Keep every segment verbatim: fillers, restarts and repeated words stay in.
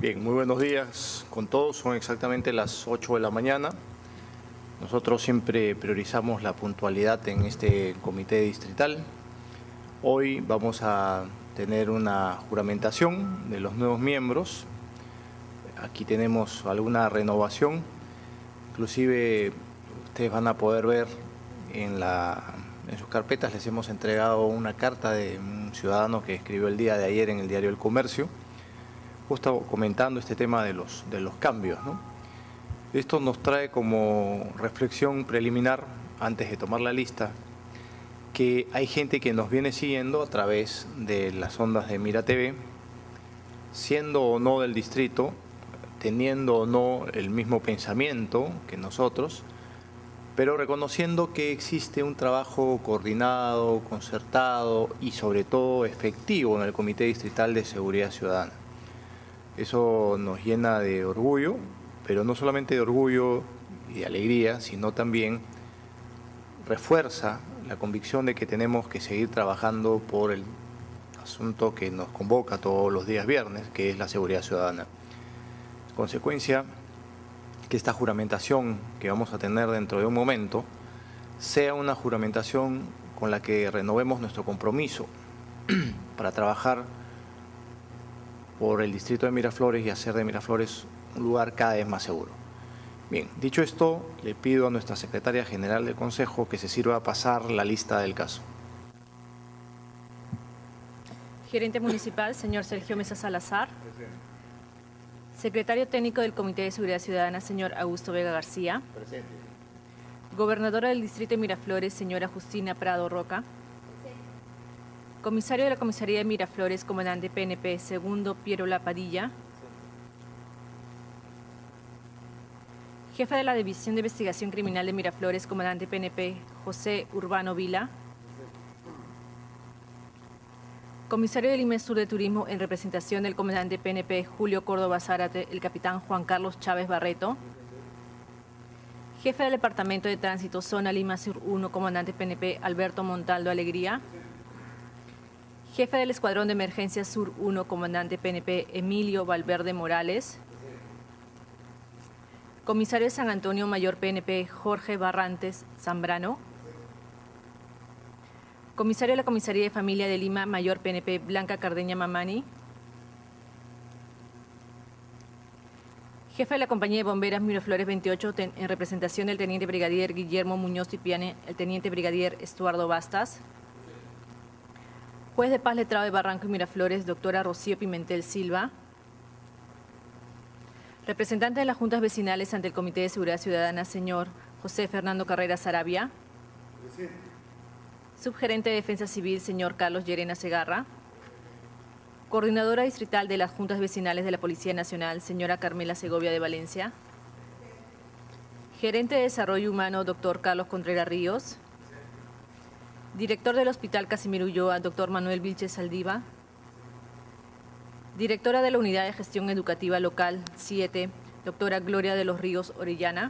Bien, muy buenos días con todos. Son exactamente las ocho de la mañana. Nosotros siempre priorizamos la puntualidad en este comité distrital. Hoy vamos a tener una juramentación de los nuevos miembros. Aquí tenemos alguna renovación. Inclusive ustedes van a poder ver en, la, en sus carpetas, les hemos entregado una carta de un ciudadano que escribió el día de ayer en el diario El Comercio, justo comentando este tema de los, de los cambios, ¿no? Esto nos trae como reflexión preliminar, antes de tomar la lista, que hay gente que nos viene siguiendo a través de las ondas de Mira T V, siendo o no del distrito, teniendo o no el mismo pensamiento que nosotros, pero reconociendo que existe un trabajo coordinado, concertado y sobre todo efectivo en el Comité Distrital de Seguridad Ciudadana. Eso nos llena de orgullo, pero no solamente de orgullo y de alegría, sino también refuerza la convicción de que tenemos que seguir trabajando por el asunto que nos convoca todos los días viernes, que es la seguridad ciudadana. En consecuencia, que esta juramentación que vamos a tener dentro de un momento sea una juramentación con la que renovemos nuestro compromiso para trabajar por el distrito de Miraflores y hacer de Miraflores un lugar cada vez más seguro. Bien, dicho esto, le pido a nuestra secretaria general del Consejo que se sirva a pasar la lista del caso. Gerente municipal, señor Sergio Mesa Salazar. Secretario técnico del Comité de Seguridad Ciudadana, señor Augusto Vega García. Presente. Gobernadora del distrito de Miraflores, señora Justina Prado Roca. Comisario de la Comisaría de Miraflores, comandante P N P, segundo Piero Lapadilla. Jefe de la División de Investigación Criminal de Miraflores, comandante P N P, José Urbano Vila. Comisario del IMESUR de Turismo, en representación del comandante P N P, Julio Córdoba Zárate, el capitán Juan Carlos Chávez Barreto. Jefe del Departamento de Tránsito, Zona Lima Sur uno, comandante P N P, Alberto Montaldo Alegría. Jefe del Escuadrón de Emergencia Sur uno, comandante P N P, Emilio Valverde Morales. Comisario de San Antonio, mayor P N P, Jorge Barrantes Zambrano. Comisario de la Comisaría de Familia de Lima, mayor P N P, Blanca Cardeña Mamani. Jefe de la Compañía de Bomberas Miraflores veintiocho, en representación del teniente brigadier Guillermo Muñoz Tipiane, el teniente brigadier Estuardo Bastas. Juez de Paz letrado de Barranco y Miraflores, doctora Rocío Pimentel Silva. Representante de las Juntas Vecinales ante el Comité de Seguridad Ciudadana, señor José Fernando Carrera Sarabia. Presente. Subgerente de Defensa Civil, señor Carlos Llerena Segarra. Coordinadora distrital de las Juntas Vecinales de la Policía Nacional, señora Carmela Segovia de Valencia. Gerente de Desarrollo Humano, doctor Carlos Contreras Ríos. Director del Hospital Casimiro Ulloa, doctor Manuel Vilches Saldiva. Directora de la Unidad de Gestión Educativa Local siete, doctora Gloria de los Ríos Orellana.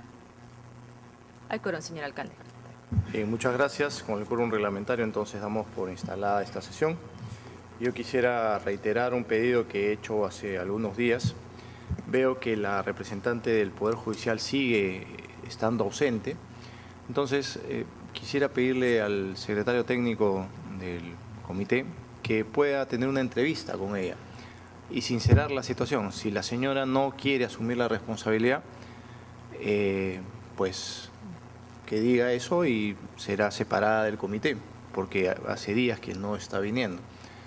Hay quórum, señor alcalde. Bien, muchas gracias. Con el quórum reglamentario, entonces damos por instalada esta sesión. Yo quisiera reiterar un pedido que he hecho hace algunos días. Veo que la representante del Poder Judicial sigue estando ausente. Entonces, eh, quisiera pedirle al secretario técnico del comité que pueda tener una entrevista con ella y sincerar la situación. Si la señora no quiere asumir la responsabilidad, eh, pues que diga eso y será separada del comité, porque hace días que no está viniendo.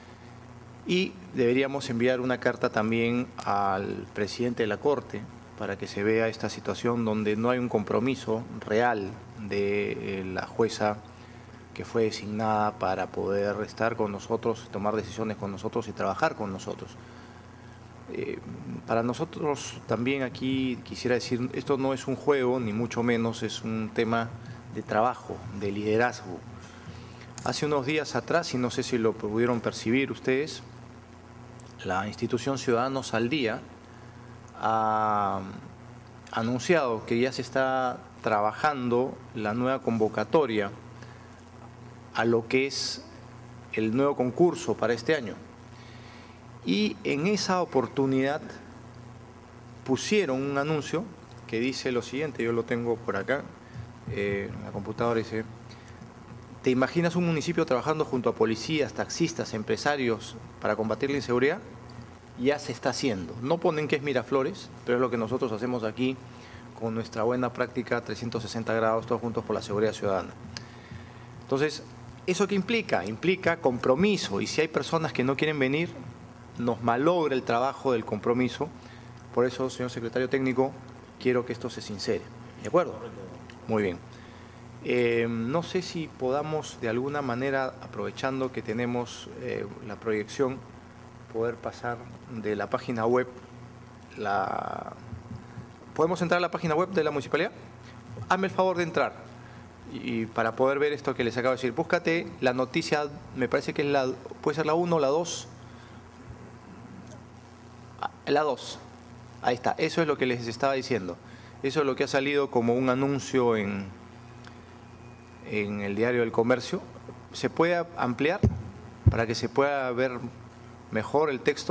Y deberíamos enviar una carta también al presidente de la Corte para que se vea esta situación donde no hay un compromiso real de la jueza que fue designada para poder estar con nosotros, tomar decisiones con nosotros y trabajar con nosotros. Eh, para nosotros también aquí quisiera decir, esto no es un juego, ni mucho menos, es un tema de trabajo, de liderazgo. Hace unos días atrás, y no sé si lo pudieron percibir ustedes, la institución Ciudadanos al Día ha anunciado que ya se está trabajando la nueva convocatoria a lo que es el nuevo concurso para este año. Y en esa oportunidad pusieron un anuncio que dice lo siguiente, yo lo tengo por acá, eh, en la computadora dice: ¿te imaginas un municipio trabajando junto a policías, taxistas, empresarios para combatir la inseguridad? Ya se está haciendo. No ponen que es Miraflores, pero es lo que nosotros hacemos aquí con nuestra buena práctica trescientos sesenta grados, todos juntos por la seguridad ciudadana. Entonces, ¿eso qué implica? Implica compromiso, y si hay personas que no quieren venir, nos malogra el trabajo del compromiso. Por eso, señor secretario técnico, quiero que esto se sincere. ¿De acuerdo? Muy bien. Eh, no sé si podamos, de alguna manera, aprovechando que tenemos eh, la proyección, poder pasar de la página web la... ¿Podemos entrar a la página web de la municipalidad? Hazme el favor de entrar y para poder ver esto que les acabo de decir. Búscate la noticia, me parece que es la, puede ser la uno o la dos. La dos. Ahí está, eso es lo que les estaba diciendo. Eso es lo que ha salido como un anuncio en, en el diario del Comercio. ¿Se puede ampliar para que se pueda ver mejor el texto?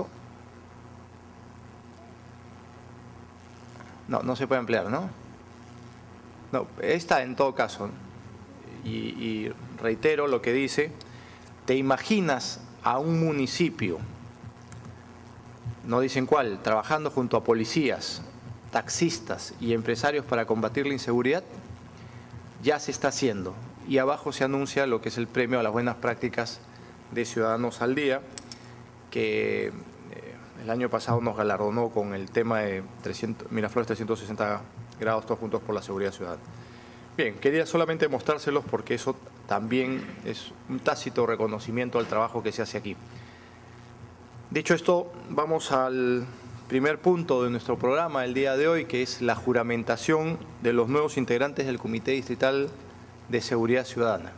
No, no se puede ampliar, ¿no? No, está en todo caso. Y, y reitero lo que dice: ¿te imaginas a un municipio, no dicen cuál, trabajando junto a policías, taxistas y empresarios para combatir la inseguridad? Ya se está haciendo. Y abajo se anuncia lo que es el premio a las buenas prácticas de Ciudadanos al Día, que el año pasado nos galardonó con el tema de trescientos, Miraflores trescientos sesenta grados, todos juntos por la seguridad ciudadana. Bien, quería solamente mostrárselos porque eso también es un tácito reconocimiento al trabajo que se hace aquí. Dicho esto, vamos al primer punto de nuestro programa el día de hoy, que es la juramentación de los nuevos integrantes del Comité Distrital de Seguridad Ciudadana.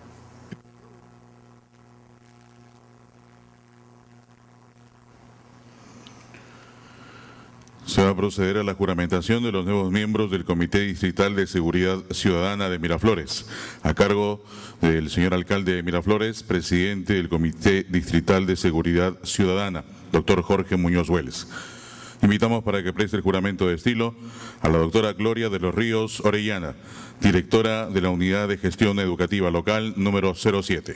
Se va a proceder a la juramentación de los nuevos miembros del Comité Distrital de Seguridad Ciudadana de Miraflores, a cargo del señor alcalde de Miraflores, presidente del Comité Distrital de Seguridad Ciudadana, doctor Jorge Muñoz Vélez. Invitamos para que preste el juramento de estilo a la doctora Gloria de los Ríos Orellana, directora de la Unidad de Gestión Educativa Local número cero siete.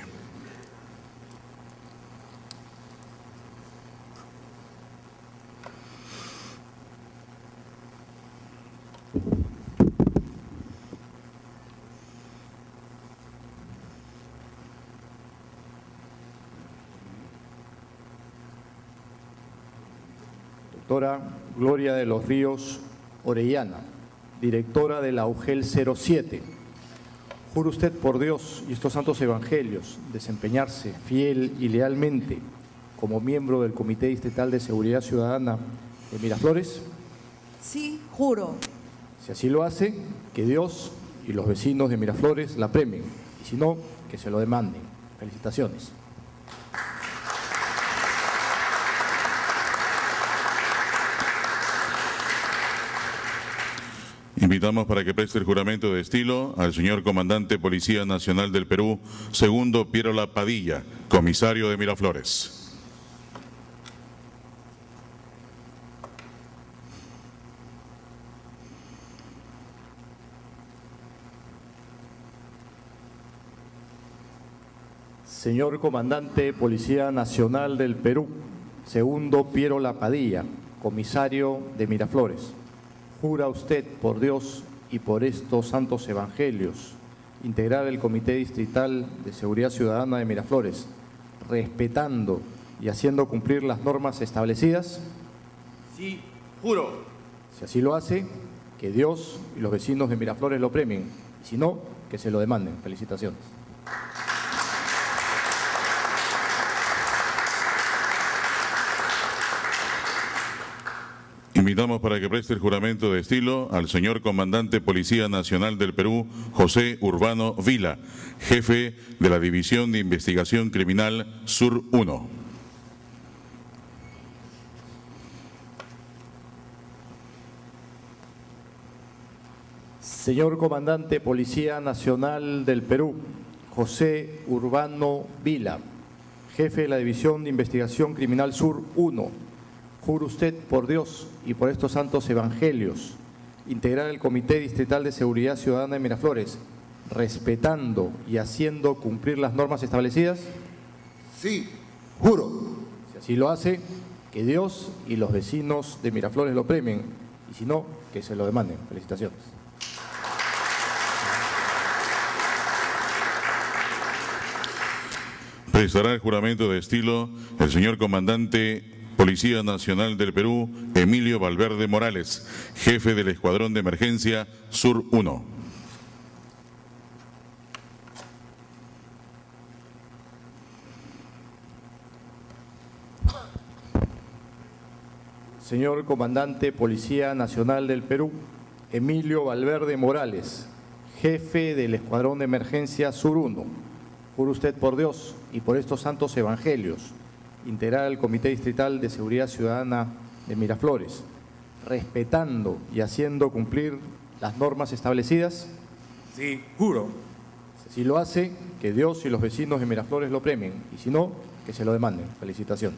Doctora Gloria de los Ríos Orellana, directora de la U G E L cero siete. ¿Jura usted por Dios y estos santos evangelios desempeñarse fiel y lealmente como miembro del Comité Distrital de Seguridad Ciudadana de Miraflores? Sí, juro. Si así lo hace, que Dios y los vecinos de Miraflores la premien, y si no, que se lo demanden. Felicitaciones. Invitamos para que preste el juramento de estilo al señor Comandante Policía Nacional del Perú, segundo Pierola Padilla, comisario de Miraflores. Señor Comandante Policía Nacional del Perú, segundo Pierola Padilla, comisario de Miraflores. ¿Jura usted por Dios y por estos santos evangelios integrar el Comité Distrital de Seguridad Ciudadana de Miraflores, respetando y haciendo cumplir las normas establecidas? Sí, juro. Si así lo hace, que Dios y los vecinos de Miraflores lo premien, y si no, que se lo demanden. Felicitaciones. Invitamos para que preste el juramento de estilo al señor Comandante Policía Nacional del Perú, José Urbano Vila, jefe de la División de Investigación Criminal Sur uno. Señor Comandante Policía Nacional del Perú, José Urbano Vila, jefe de la División de Investigación Criminal Sur uno. Juro usted por Dios y por estos santos evangelios integrar el Comité Distrital de Seguridad Ciudadana de Miraflores, respetando y haciendo cumplir las normas establecidas. Sí, juro. Si así lo hace, que Dios y los vecinos de Miraflores lo premien, y si no, que se lo demanden. Felicitaciones. Prestará el juramento de estilo el señor comandante Policía Nacional del Perú, Emilio Valverde Morales, jefe del Escuadrón de Emergencia Sur uno. Señor comandante Policía Nacional del Perú, Emilio Valverde Morales, jefe del Escuadrón de Emergencia Sur uno. Juro usted por Dios y por estos santos evangelios integrar el Comité Distrital de Seguridad Ciudadana de Miraflores, respetando y haciendo cumplir las normas establecidas. Sí, juro. Si así lo hace, que Dios y los vecinos de Miraflores lo premien, y si no, que se lo demanden. Felicitaciones.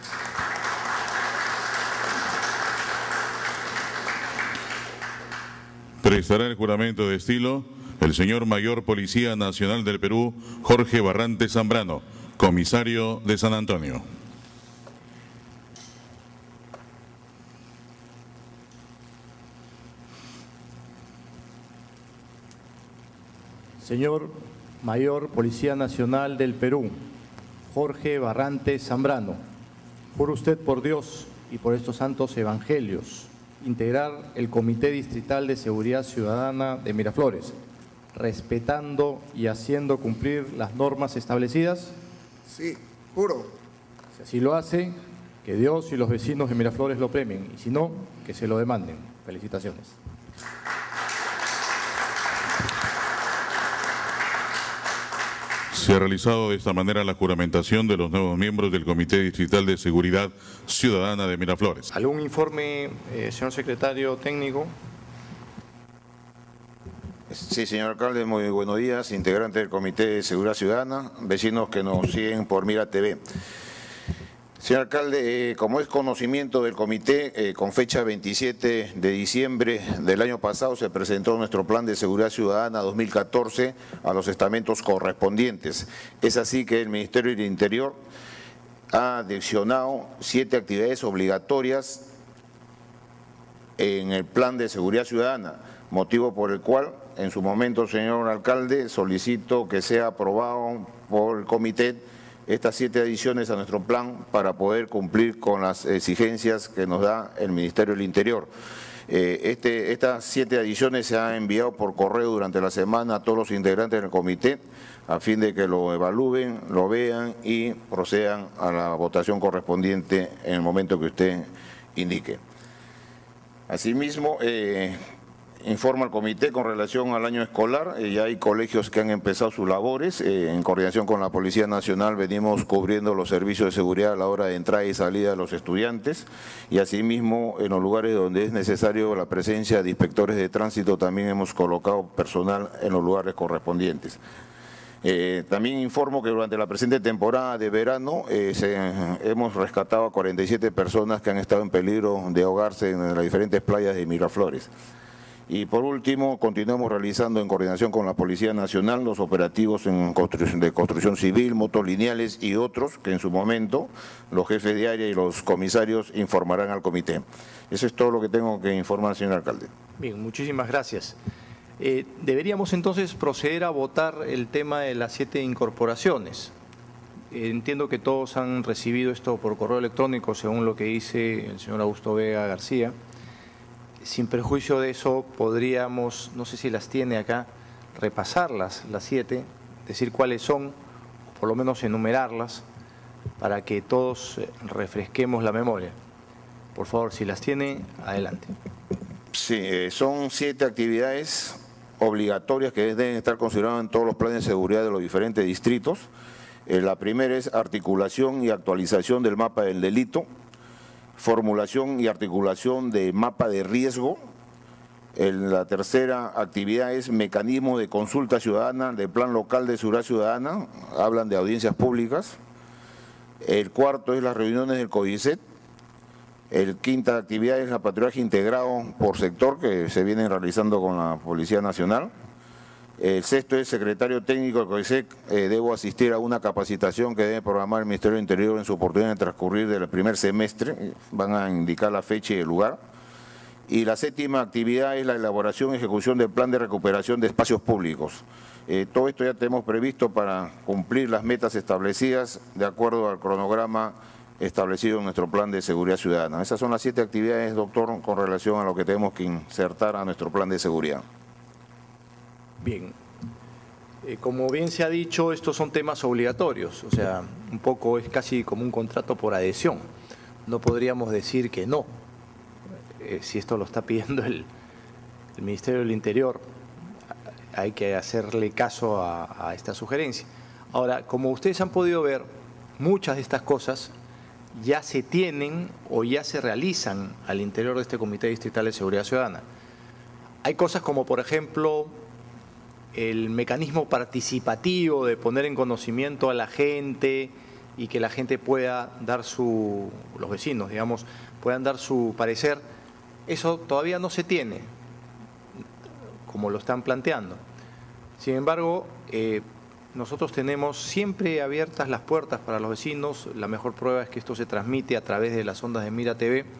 Prestará el juramento de estilo el señor Mayor Policía Nacional del Perú, Jorge Barrante Zambrano, comisario de San Antonio. Señor Mayor Policía Nacional del Perú, Jorge Barrante Zambrano, juro usted por Dios y por estos santos evangelios integrar el Comité Distrital de Seguridad Ciudadana de Miraflores, respetando y haciendo cumplir las normas establecidas. Sí, juro. Si así lo hace, que Dios y los vecinos de Miraflores lo premien, y si no, que se lo demanden. Felicitaciones. Se ha realizado de esta manera la juramentación de los nuevos miembros del Comité Distrital de Seguridad Ciudadana de Miraflores. ¿Algún informe, eh, señor secretario técnico? Sí, señor alcalde, muy buenos días, integrante del Comité de Seguridad Ciudadana, vecinos que nos siguen por Mira T V. Señor alcalde, eh, como es conocimiento del comité, eh, con fecha veintisiete de diciembre del año pasado se presentó nuestro Plan de Seguridad Ciudadana dos mil catorce a los estamentos correspondientes. Es así que el Ministerio del Interior ha adicionado siete actividades obligatorias en el Plan de Seguridad Ciudadana, motivo por el cual, en su momento, señor alcalde, solicito que sea aprobado por el comité estas siete adiciones a nuestro plan para poder cumplir con las exigencias que nos da el Ministerio del Interior. Eh, este, estas siete adiciones se han enviado por correo durante la semana a todos los integrantes del comité a fin de que lo evalúen, lo vean y procedan a la votación correspondiente en el momento que usted indique. Asimismo, eh, informa al comité con relación al año escolar, eh, ya hay colegios que han empezado sus labores, eh, en coordinación con la Policía Nacional venimos cubriendo los servicios de seguridad a la hora de entrada y salida de los estudiantes y asimismo en los lugares donde es necesario la presencia de inspectores de tránsito también hemos colocado personal en los lugares correspondientes. Eh, también informo que durante la presente temporada de verano eh, se, hemos rescatado a cuarenta y siete personas que han estado en peligro de ahogarse en las diferentes playas de Miraflores. Y por último, continuamos realizando en coordinación con la Policía Nacional los operativos en construcción, de construcción civil, motos lineales y otros que en su momento los jefes de área y los comisarios informarán al comité. Eso es todo lo que tengo que informar, señor alcalde. Bien, muchísimas gracias. Eh, deberíamos entonces proceder a votar el tema de las siete incorporaciones. Eh, entiendo que todos han recibido esto por correo electrónico, según lo que dice el señor Augusto Vega García. Sin perjuicio de eso, podríamos, no sé si las tiene acá, repasarlas, las siete, decir cuáles son, o por lo menos enumerarlas, para que todos refresquemos la memoria. Por favor, si las tiene, adelante. Sí, eh, son siete actividades obligatorias que deben estar consideradas en todos los planes de seguridad de los diferentes distritos. Eh, la primera es articulación y actualización del mapa del delito, formulación y articulación de mapa de riesgo. El, la tercera actividad es mecanismo de consulta ciudadana del Plan Local de Seguridad Ciudadana, hablan de audiencias públicas. El cuarto es las reuniones del CODICET. El quinta actividad es la patrullaje integrado por sector que se viene realizando con la Policía Nacional. El sexto es secretario técnico del COISEC. Eh, debo asistir a una capacitación que debe programar el Ministerio del Interior en su oportunidad de transcurrir del primer semestre. Van a indicar la fecha y el lugar. Y la séptima actividad es la elaboración y ejecución del plan de recuperación de espacios públicos. Eh, todo esto ya tenemos previsto para cumplir las metas establecidas de acuerdo al cronograma establecido en nuestro plan de seguridad ciudadana. Esas son las siete actividades, doctor, con relación a lo que tenemos que insertar a nuestro plan de seguridad. Bien. Eh, como bien se ha dicho, estos son temas obligatorios, o sea, un poco es casi como un contrato por adhesión. No podríamos decir que no, eh, si esto lo está pidiendo el, el Ministerio del Interior, hay que hacerle caso a, a esta sugerencia. Ahora, como ustedes han podido ver, muchas de estas cosas ya se tienen o ya se realizan al interior de este Comité Distrital de Seguridad Ciudadana. Hay cosas como, por ejemplo, el mecanismo participativo de poner en conocimiento a la gente y que la gente pueda dar su, los vecinos, digamos, puedan dar su parecer. Eso todavía no se tiene, como lo están planteando. Sin embargo, eh, nosotros tenemos siempre abiertas las puertas para los vecinos. La mejor prueba es que esto se transmite a través de las ondas de Mira T V.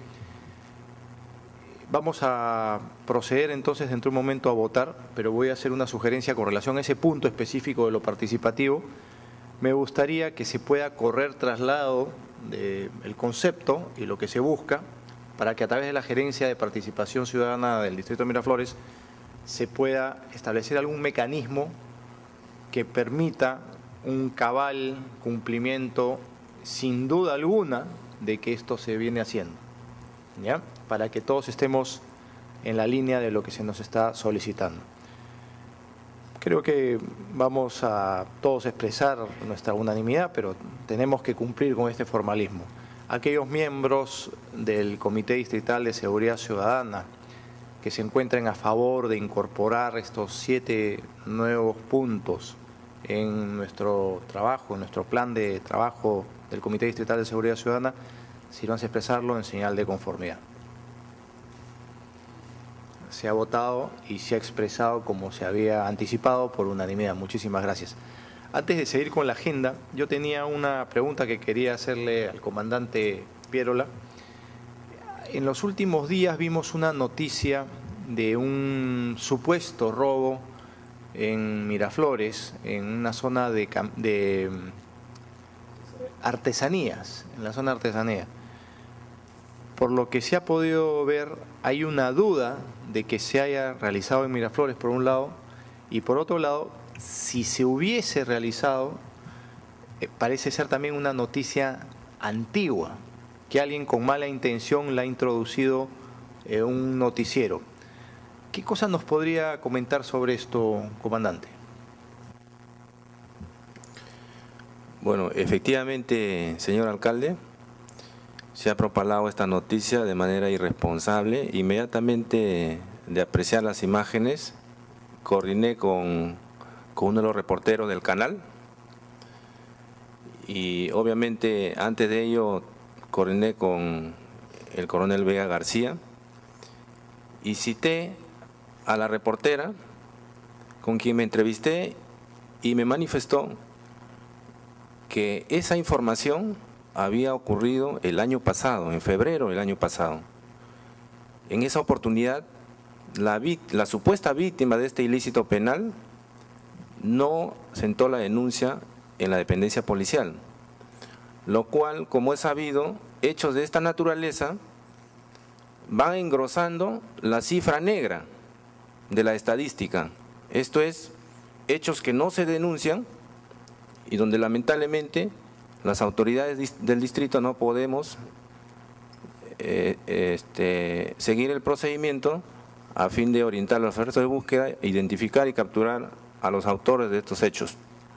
Vamos a proceder entonces dentro de un momento a votar, pero voy a hacer una sugerencia con relación a ese punto específico de lo participativo. Me gustaría que se pueda correr traslado del concepto y lo que se busca para que a través de la Gerencia de Participación Ciudadana del Distrito de Miraflores se pueda establecer algún mecanismo que permita un cabal cumplimiento, sin duda alguna, de que esto se viene haciendo, ¿ya? Para que todos estemos en la línea de lo que se nos está solicitando. Creo que vamos a todos expresar nuestra unanimidad, pero tenemos que cumplir con este formalismo. Aquellos miembros del Comité Distrital de Seguridad Ciudadana que se encuentren a favor de incorporar estos siete nuevos puntos en nuestro trabajo, en nuestro plan de trabajo del Comité Distrital de Seguridad Ciudadana, sírvanse a expresarlo en señal de conformidad. Se ha votado y se ha expresado como se había anticipado por unanimidad. Muchísimas gracias. Antes de seguir con la agenda, yo tenía una pregunta que quería hacerle al comandante Pierola. En los últimos días vimos una noticia de un supuesto robo en Miraflores, en una zona de, de artesanías, en la zona de artesanía. Por lo que se ha podido ver, hay una duda de que se haya realizado en Miraflores, por un lado, y por otro lado, si se hubiese realizado, eh, parece ser también una noticia antigua, que alguien con mala intención la ha introducido en un noticiero. ¿Qué cosa nos podría comentar sobre esto, comandante? Bueno, efectivamente, señor alcalde, se ha propalado esta noticia de manera irresponsable. Inmediatamente de apreciar las imágenes, coordiné con, con uno de los reporteros del canal y obviamente antes de ello coordiné con el coronel Vega García y cité a la reportera con quien me entrevisté y me manifestó que esa información había ocurrido el año pasado, en febrero del año pasado. En esa oportunidad, la, la supuesta víctima de este ilícito penal no sentó la denuncia en la dependencia policial, lo cual, como es sabido, hechos de esta naturaleza van engrosando la cifra negra de la estadística. Esto es, hechos que no se denuncian y donde lamentablemente las autoridades del distrito no podemos eh, este, seguir el procedimiento a fin de orientar los esfuerzos de búsqueda, identificar y capturar a los autores de estos hechos.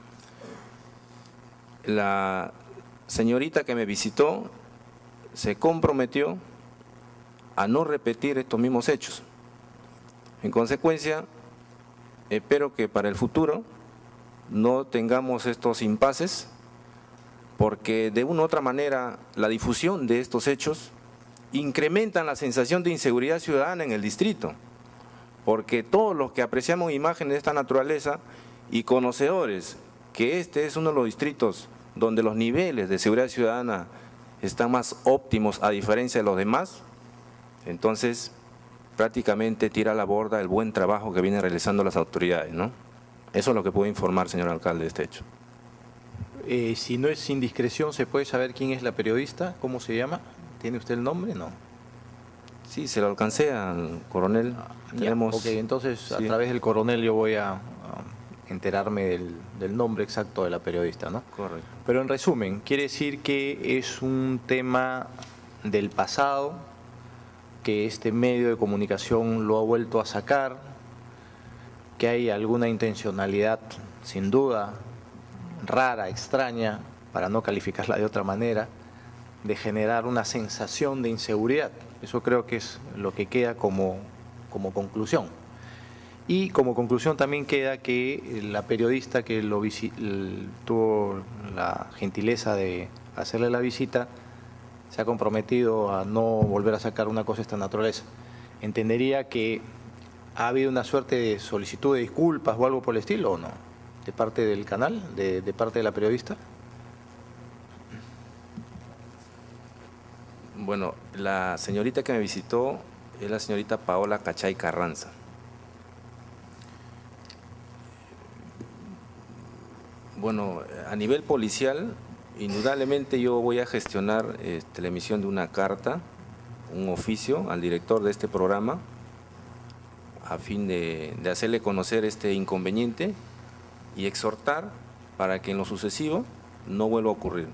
La señorita que me visitó se comprometió a no repetir estos mismos hechos. En consecuencia, espero que para el futuro no tengamos estos impases, porque de una u otra manera la difusión de estos hechos incrementan la sensación de inseguridad ciudadana en el distrito, porque todos los que apreciamos imágenes de esta naturaleza y conocedores que este es uno de los distritos donde los niveles de seguridad ciudadana están más óptimos a diferencia de los demás, entonces prácticamente tira a la borda el buen trabajo que vienen realizando las autoridades, ¿no? Eso es lo que puedo informar, señor alcalde, de este hecho. Eh, si no es indiscreción, ¿se puede saber quién es la periodista? ¿Cómo se llama? ¿Tiene usted el nombre? No. Sí, se lo alcancé al coronel. Ya, Tenemos, ok, entonces sí. a través del coronel yo voy a, a enterarme del, del nombre exacto de la periodista, ¿no? Correcto. Pero en resumen, quiere decir que es un tema del pasado, que este medio de comunicación lo ha vuelto a sacar, que hay alguna intencionalidad, sin duda, rara, extraña, para no calificarla de otra manera, de generar una sensación de inseguridad. Eso creo que es lo que queda como, como conclusión. Y como conclusión también queda que la periodista que lo tuvo la gentileza de hacerle la visita se ha comprometido a no volver a sacar una cosa de esta naturaleza. Entendería que ha habido una suerte de solicitud de disculpas o algo por el estilo, ¿o no? De parte del canal, de, de parte de la periodista. Bueno, la señorita que me visitó es la señorita Paola Cachay Carranza. Bueno, a nivel policial, indudablemente yo voy a gestionar este, la emisión de una carta, un oficio al director de este programa, a fin de, de hacerle conocer este inconveniente y exhortar para que en lo sucesivo no vuelva a ocurrir.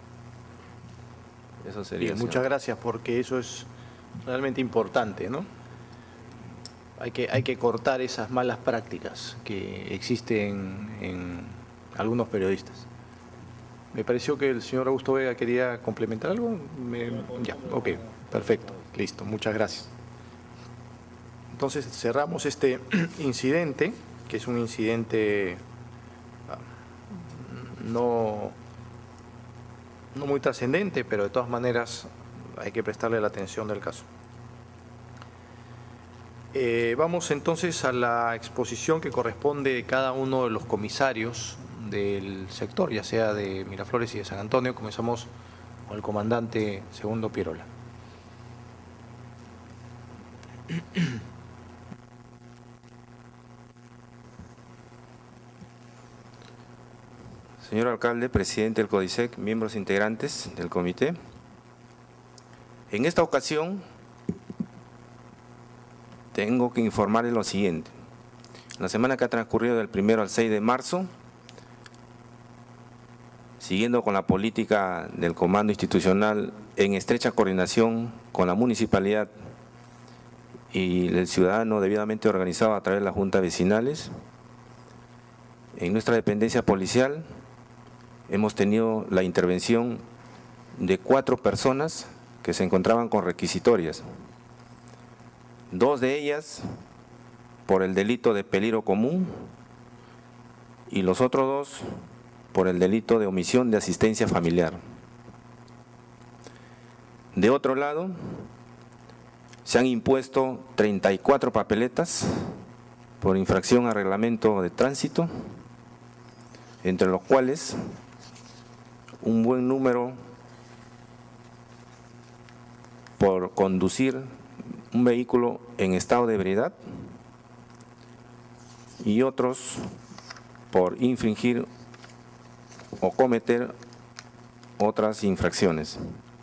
Eso sería. Bien, muchas gracias, porque eso es realmente importante, ¿no? Hay que, hay que cortar esas malas prácticas que existen en algunos periodistas. Me pareció que el señor Augusto Vega quería complementar algo. Me, ya, ok, perfecto, listo, muchas gracias. Entonces cerramos este incidente, que es un incidente no, no muy trascendente, pero de todas maneras hay que prestarle la atención del caso. Eh, vamos entonces a la exposición que corresponde de cada uno de los comisarios del sector, ya sea de Miraflores y de San Antonio. Comenzamos con el comandante Segundo Pirola. Señor alcalde, presidente del CODISEC, miembros integrantes del comité, en esta ocasión tengo que informarles lo siguiente. La semana que ha transcurrido del primero al seis de marzo, siguiendo con la política del comando institucional en estrecha coordinación con la municipalidad y el ciudadano debidamente organizado a través de las juntas vecinales, en nuestra dependencia policial hemos tenido la intervención de cuatro personas que se encontraban con requisitorias. Dos de ellas por el delito de peligro común y los otros dos por el delito de omisión de asistencia familiar. De otro lado, se han impuesto treinta y cuatro papeletas por infracción al reglamento de tránsito, entre los cuales un buen número por conducir un vehículo en estado de ebriedad y otros por infringir o cometer otras infracciones.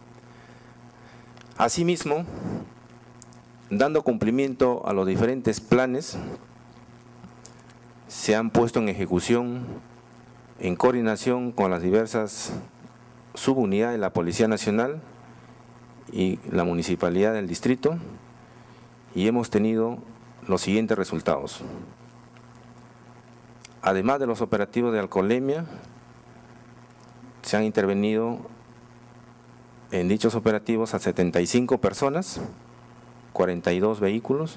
Asimismo, dando cumplimiento a los diferentes planes, se han puesto en ejecución en coordinación con las diversas subunidades de la Policía Nacional y la Municipalidad del Distrito, y hemos tenido los siguientes resultados. Además de los operativos de alcoholemia, se han intervenido en dichos operativos a setenta y cinco personas, cuarenta y dos vehículos,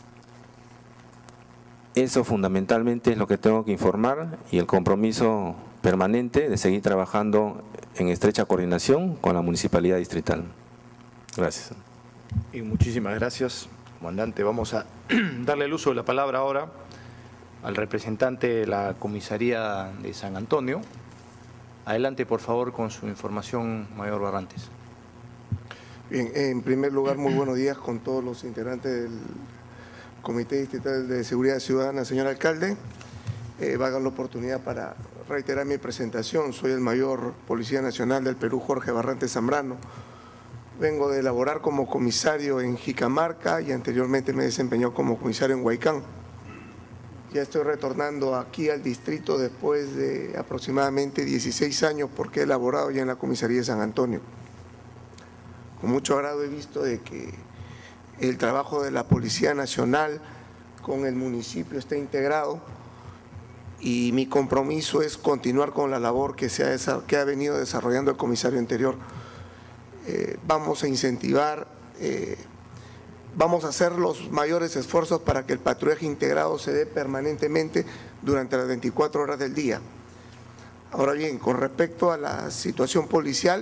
eso fundamentalmente es lo que tengo que informar, y el compromiso permanente de seguir trabajando en estrecha coordinación con la Municipalidad Distrital. Gracias. Y muchísimas gracias, comandante. Vamos a darle el uso de la palabra ahora al representante de la Comisaría de San Antonio. Adelante, por favor, con su información, Mayor Barrantes. Bien, en primer lugar, muy buenos días con todos los integrantes del Comité Distrital de Seguridad Ciudadana, señor alcalde. Eh, valga la oportunidad para reiterar mi presentación. Soy el Mayor Policía Nacional del Perú, Jorge Barrantes Zambrano. Vengo de elaborar como comisario en Jicamarca y anteriormente me desempeñó como comisario en Huaycán. Ya estoy retornando aquí al distrito después de aproximadamente dieciséis años porque he elaborado ya en la comisaría de San Antonio. Con mucho agrado he visto de que el trabajo de la Policía Nacional con el municipio está integrado y mi compromiso es continuar con la labor que, se ha, que ha venido desarrollando el comisario anterior. Eh, vamos a incentivar, eh, vamos a hacer los mayores esfuerzos para que el patrullaje integrado se dé permanentemente durante las veinticuatro horas del día. Ahora bien, con respecto a la situación policial,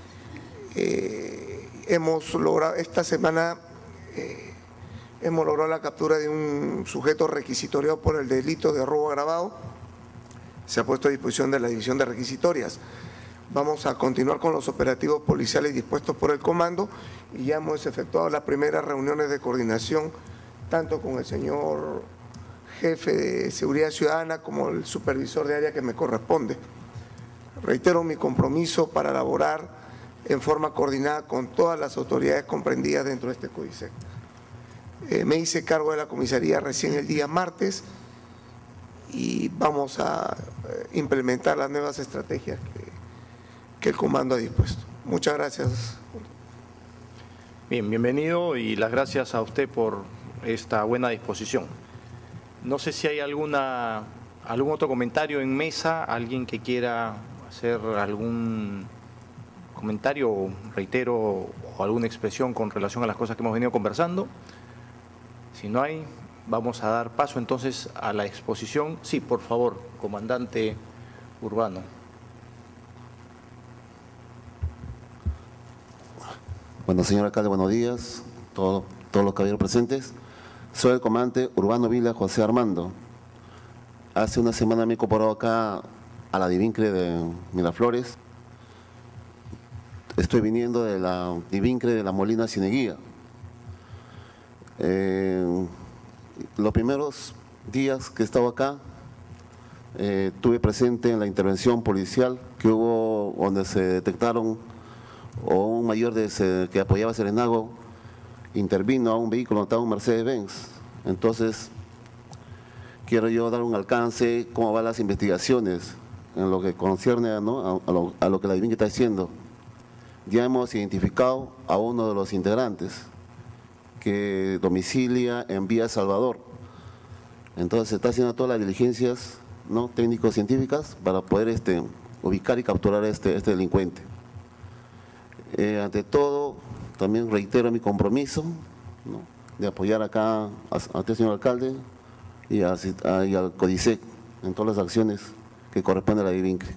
eh, hemos logrado, esta semana eh, hemos logrado la captura de un sujeto requisitoriado por el delito de robo agravado. Se ha puesto a disposición de la División de Requisitorias. Vamos a continuar con los operativos policiales dispuestos por el comando y ya hemos efectuado las primeras reuniones de coordinación tanto con el señor jefe de Seguridad Ciudadana como el supervisor de área que me corresponde. Reitero mi compromiso para elaborar en forma coordinada con todas las autoridades comprendidas dentro de este CODISEC. Eh, me hice cargo de la comisaría recién el día martes y vamos a eh, implementar las nuevas estrategias que que el comando ha dispuesto. Muchas gracias. Bien, bienvenido y las gracias a usted por esta buena disposición. No sé si hay alguna algún otro comentario en mesa, alguien que quiera hacer algún comentario, reitero, o alguna expresión con relación a las cosas que hemos venido conversando. Si no hay, vamos a dar paso entonces a la exposición. Sí, por favor, comandante Urbano. Bueno, señor alcalde, buenos días, todo, todos los caballeros presentes. Soy el comandante Urbano Vila José Armando. Hace una semana me he incorporado acá a la Divincre de Miraflores. Estoy viniendo de la Divincre de la Molina Cieneguía. Eh, los primeros días que he estado acá, eh, tuve presente en la intervención policial que hubo, donde se detectaron o un mayor de ese, que apoyaba a Serenago intervino a un vehículo, estaba un Mercedes-Benz. Entonces, quiero yo dar un alcance, cómo van las investigaciones en lo que concierne, ¿no?, a, a, lo, a lo que la Divincre está diciendo. Ya hemos identificado a uno de los integrantes que domicilia en Vía Salvador. Entonces, se está haciendo todas las diligencias, ¿no?, técnico-científicas para poder este, ubicar y capturar a este, este delincuente. Eh, ante todo, también reitero mi compromiso, ¿no?, de apoyar acá a, a usted, señor alcalde, y, a, a, y al CODISEC en todas las acciones que corresponden a la Divincre.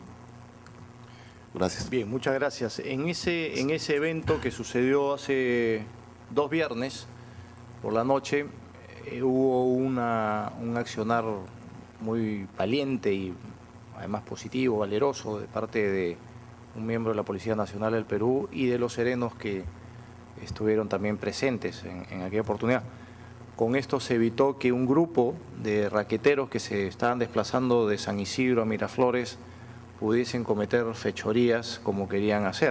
Gracias. Bien, muchas gracias. En ese, en ese evento que sucedió hace dos viernes por la noche, eh, hubo una, un accionar muy valiente y además positivo, valeroso, de parte de un miembro de la Policía Nacional del Perú y de los serenos que estuvieron también presentes en, en aquella oportunidad. Con esto se evitó que un grupo de raqueteros que se estaban desplazando de San Isidro a Miraflores pudiesen cometer fechorías como querían hacer.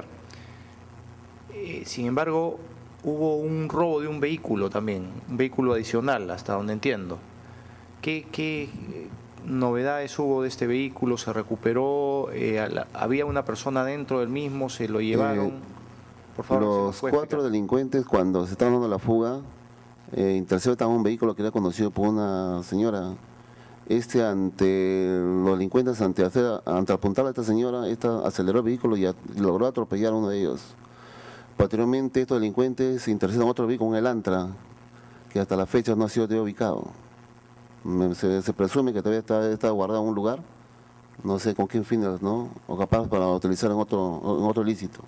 Eh, sin embargo, hubo un robo de un vehículo también, un vehículo adicional, hasta donde entiendo. ¿Qué, qué novedades hubo de este vehículo? ¿Se recuperó? Eh, ¿Había una persona dentro del mismo? ¿Se lo llevaron? Eh, Por favor, los cuatro explicar. delincuentes, cuando se estaban dando la fuga, eh, interceptan un vehículo que era conducido por una señora. Este, ante los delincuentes, ante, hacer, ante apuntar a esta señora, esta aceleró el vehículo y, a, y logró atropellar a uno de ellos. Posteriormente, estos delincuentes interceptan otro vehículo, un Elantra, que hasta la fecha no ha sido ubicado. Se, se presume que todavía está, está guardado en un lugar no sé con qué fines, ¿no? O capaz para utilizar en otro, en otro ilícito.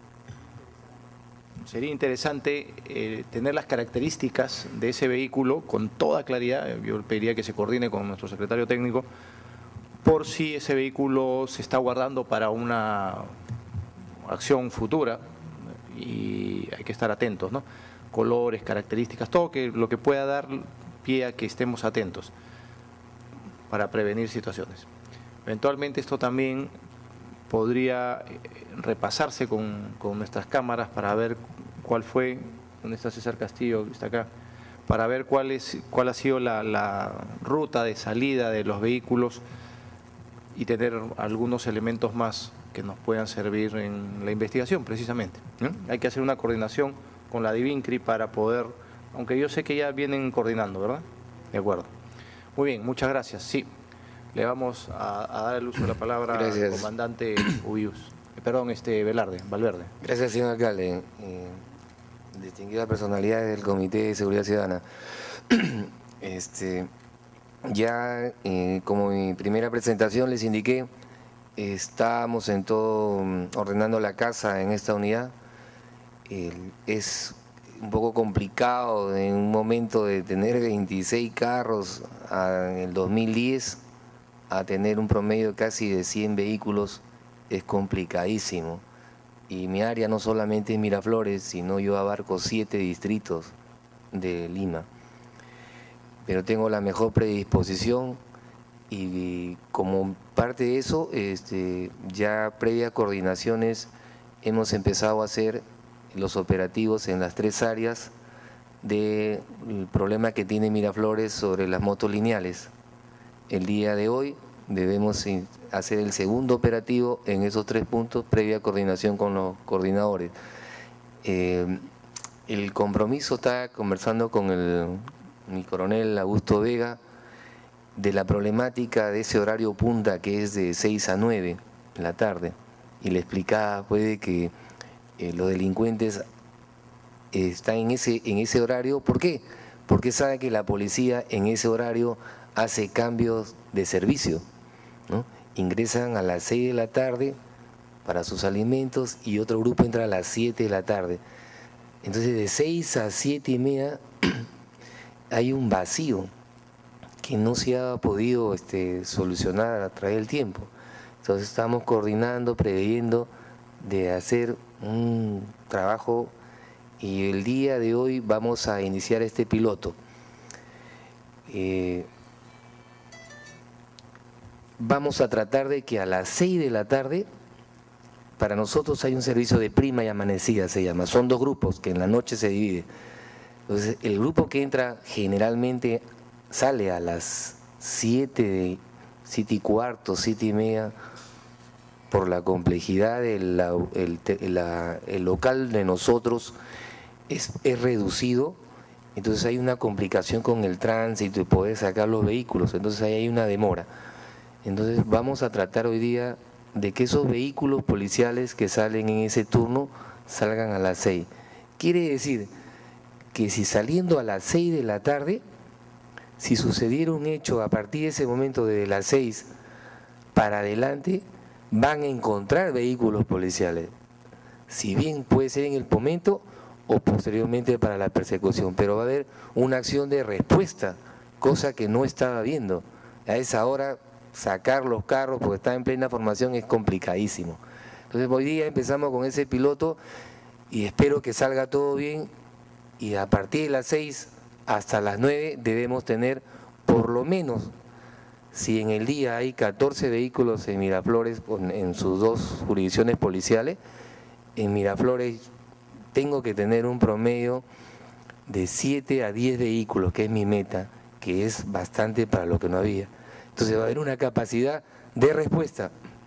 Sería interesante eh, tener las características de ese vehículo con toda claridad. Yo pediría que se coordine con nuestro secretario técnico por si ese vehículo se está guardando para una acción futura y hay que estar atentos, ¿no? Colores, características, todo que, lo que pueda dar pie a que estemos atentos para prevenir situaciones. Eventualmente esto también podría repasarse con, con nuestras cámaras para ver cuál fue, ¿dónde está César Castillo? Está acá, para ver cuál, es, cuál ha sido la, la ruta de salida de los vehículos y tener algunos elementos más que nos puedan servir en la investigación precisamente, ¿no? Hay que hacer una coordinación con la Divincri para poder, aunque yo sé que ya vienen coordinando, ¿verdad? De acuerdo. Muy bien, muchas gracias. Sí, le vamos a, a dar el uso de la palabra Gracias. al comandante Ubius. Eh, perdón, este Velarde, Valverde. Gracias, señor alcalde. Eh, distinguida personalidad del Comité de Seguridad Ciudadana. este, ya, eh, como mi primera presentación les indiqué, estábamos en todo ordenando la casa en esta unidad. El, es un poco complicado en un momento de tener veintiséis carros a, en el dos mil diez a tener un promedio casi de cien vehículos, es complicadísimo. Y mi área no solamente es Miraflores, sino yo abarco siete distritos de Lima. Pero tengo la mejor predisposición y como parte de eso, este, ya previa coordinaciones hemos empezado a hacer los operativos en las tres áreas del problema que tiene Miraflores sobre las motos lineales. El día de hoy debemos hacer el segundo operativo en esos tres puntos previa coordinación con los coordinadores. Eh, el compromiso está conversando con el, mi coronel Augusto Vega de la problemática de ese horario punta que es de seis a nueve en la tarde, y le explicaba puede que eh, los delincuentes eh, están en ese, en ese horario. ¿Por qué? Porque sabe que la policía en ese horario hace cambios de servicio, ¿no? Ingresan a las seis de la tarde para sus alimentos y otro grupo entra a las siete de la tarde. Entonces de seis a siete y media hay un vacío que no se ha podido este, solucionar a través del tiempo. Entonces estamos coordinando, preveyendo de hacer un trabajo y el día de hoy vamos a iniciar este piloto. Eh, vamos a tratar de que a las seis de la tarde, para nosotros hay un servicio de prima y amanecida, se llama, son dos grupos que en la noche se divide. Entonces el grupo que entra generalmente sale a las siete, siete y cuarto, siete y media, por la complejidad del el, el, el local de nosotros es, es reducido, entonces hay una complicación con el tránsito y poder sacar los vehículos, entonces ahí hay una demora. Entonces vamos a tratar hoy día de que esos vehículos policiales que salen en ese turno salgan a las seis. Quiere decir que si saliendo a las seis de la tarde, si sucediera un hecho a partir de ese momento de las seis para adelante, van a encontrar vehículos policiales, si bien puede ser en el momento o posteriormente para la persecución, pero va a haber una acción de respuesta, cosa que no estaba viendo. A esa hora sacar los carros porque está en plena formación es complicadísimo. Entonces hoy día empezamos con ese piloto y espero que salga todo bien y a partir de las seis hasta las nueve debemos tener por lo menos, si en el día hay catorce vehículos en Miraflores en sus dos jurisdicciones policiales, en Miraflores tengo que tener un promedio de siete a diez vehículos, que es mi meta, que es bastante para lo que no había. Entonces va a haber una capacidad de respuesta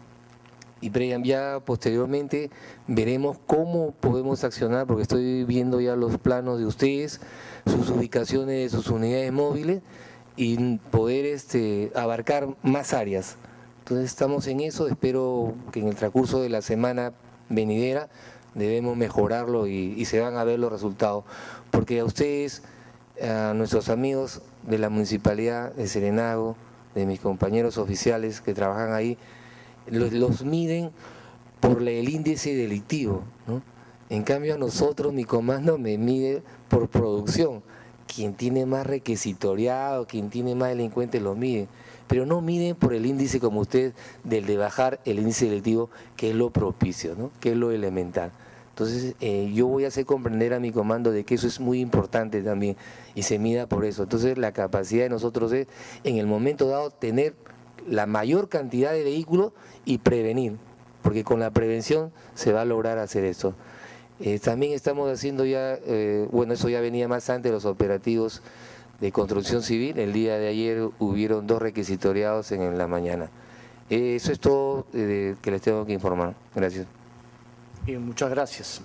y ya posteriormente veremos cómo podemos accionar, porque estoy viendo ya los planos de ustedes, sus ubicaciones de sus unidades móviles y poder este, abarcar más áreas. Entonces estamos en eso, espero que en el transcurso de la semana venidera debemos mejorarlo y, y se van a ver los resultados, porque a ustedes, a nuestros amigos de la Municipalidad de Serenago, de mis compañeros oficiales que trabajan ahí, los, los miden por el índice delictivo, ¿no? En cambio a nosotros, mi comando me mide por producción. Quien tiene más requisitoriado, quien tiene más delincuentes lo miden, pero no miden por el índice como usted, del de bajar el índice delictivo, que es lo propicio, ¿no? Que es lo elemental. Entonces eh, yo voy a hacer comprender a mi comando de que eso es muy importante también y se mida por eso. Entonces la capacidad de nosotros es en el momento dado tener la mayor cantidad de vehículos y prevenir, porque con la prevención se va a lograr hacer eso. Eh, también estamos haciendo ya, eh, bueno, eso ya venía más antes, los operativos de construcción civil. El día de ayer hubieron dos requisitoriados en, en la mañana. Eh, eso es todo eh, que les tengo que informar. Gracias. Bien, muchas gracias.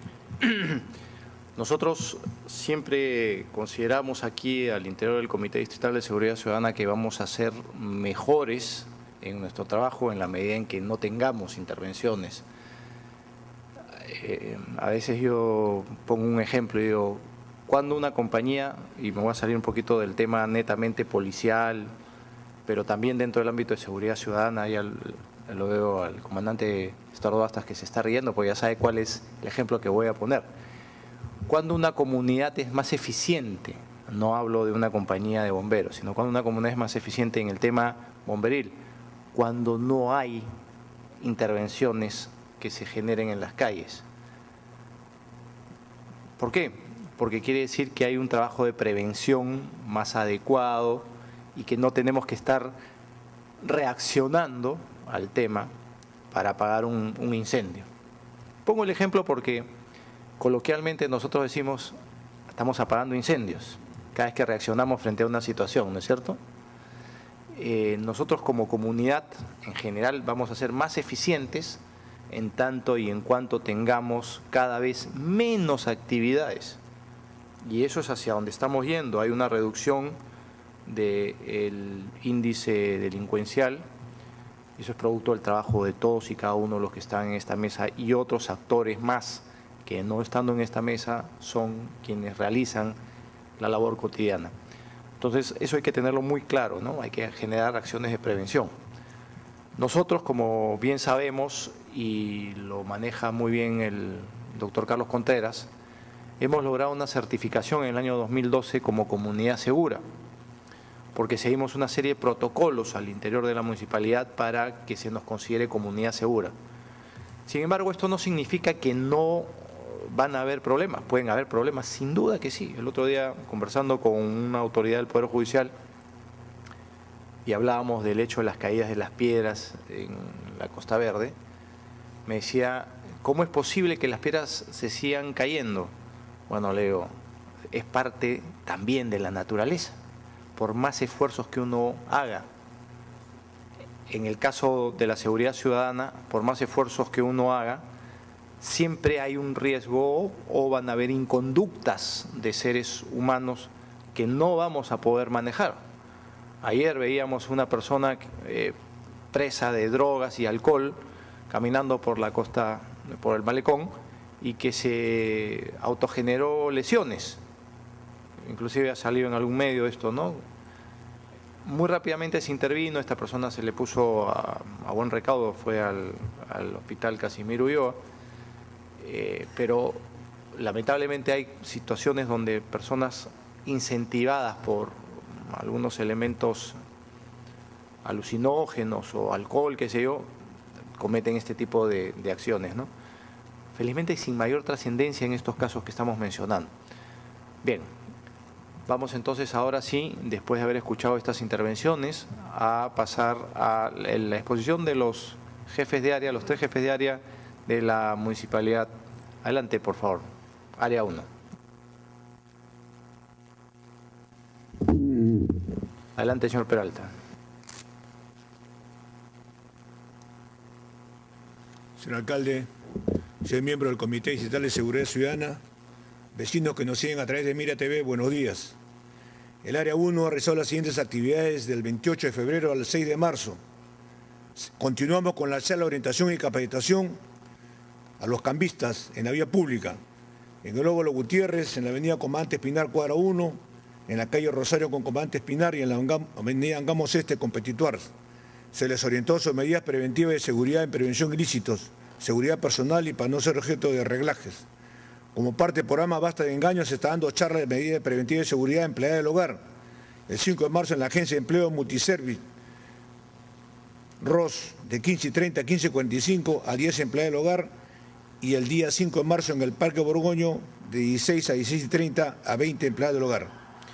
Nosotros siempre consideramos aquí al interior del Comité Distrital de Seguridad Ciudadana que vamos a ser mejores en nuestro trabajo en la medida en que no tengamos intervenciones. Eh, a veces yo pongo un ejemplo y digo, cuando una compañía, y me voy a salir un poquito del tema netamente policial, pero también dentro del ámbito de seguridad ciudadana, ya lo veo al comandante Estuardo Bastas que se está riendo, porque ya sabe cuál es el ejemplo que voy a poner. Cuando una comunidad es más eficiente, no hablo de una compañía de bomberos, sino cuando una comunidad es más eficiente en el tema bomberil, cuando no hay intervenciones que se generen en las calles. ¿Por qué? Porque quiere decir que hay un trabajo de prevención más adecuado y que no tenemos que estar reaccionando al tema para apagar un, un incendio. Pongo el ejemplo porque coloquialmente nosotros decimos estamos apagando incendios cada vez que reaccionamos frente a una situación, ¿no es cierto? Eh, nosotros como comunidad en general vamos a ser más eficientes en tanto y en cuanto tengamos cada vez menos actividades. Y eso es hacia donde estamos yendo. Hay una reducción del índice delincuencial. Eso es producto del trabajo de todos y cada uno de los que están en esta mesa y otros actores más que no estando en esta mesa son quienes realizan la labor cotidiana. Entonces eso hay que tenerlo muy claro, ¿no? Hay que generar acciones de prevención. Nosotros, como bien sabemos, y lo maneja muy bien el doctor Carlos Contreras, hemos logrado una certificación en el año dos mil doce como comunidad segura, porque seguimos una serie de protocolos al interior de la municipalidad para que se nos considere comunidad segura. Sin embargo, esto no significa que no van a haber problemas, pueden haber problemas, sin duda que sí. El otro día, conversando con una autoridad del Poder Judicial, y hablábamos del hecho de las caídas de las piedras en la Costa Verde, me decía, ¿cómo es posible que las piedras se sigan cayendo? Bueno, le digo, es parte también de la naturaleza, por más esfuerzos que uno haga. En el caso de la seguridad ciudadana, por más esfuerzos que uno haga, siempre hay un riesgo o van a haber inconductas de seres humanos que no vamos a poder manejar. Ayer veíamos una persona eh, presa de drogas y alcohol caminando por la costa, por el malecón, y que se autogeneró lesiones. Inclusive ha salido en algún medio esto, ¿no? Muy rápidamente se intervino, esta persona se le puso a, a buen recaudo, fue al, al hospital Casimiro Ulloa, eh, pero lamentablemente hay situaciones donde personas incentivadas por algunos elementos alucinógenos o alcohol, qué sé yo, cometen este tipo de, de acciones, ¿no? Felizmente sin mayor trascendencia en estos casos que estamos mencionando. Bien, vamos entonces ahora sí, después de haber escuchado estas intervenciones, a pasar a la exposición de los jefes de área, los tres jefes de área de la municipalidad. Adelante, por favor. Área uno. Adelante, señor Peralta. Señor alcalde, soy miembro del Comité Distrital de Seguridad Ciudadana, vecinos que nos siguen a través de Mira T V, buenos días. El área uno ha realizado las siguientes actividades del veintiocho de febrero al seis de marzo. Continuamos con la charla de orientación y capacitación a los cambistas en la vía pública, en el Óvalo Gutiérrez, en la avenida Comandante Espinar, cuadra uno, en la calle Rosario con Comandante Espinar y en la avenida Angamos Este con Petituar. Se les orientó sobre medidas preventivas de seguridad en prevención de ilícitos, seguridad personal y para no ser objeto de reglajes. Como parte del programa Basta de Engaños, se está dando charlas de medidas preventivas de seguridad empleada del hogar. El cinco de marzo en la Agencia de Empleo Multiservice, R O S, de quince y treinta a quince y cuarenta y cinco a diez empleados del hogar, y el día cinco de marzo en el Parque Borgoño, de dieciséis a dieciséis y treinta a veinte empleados del hogar.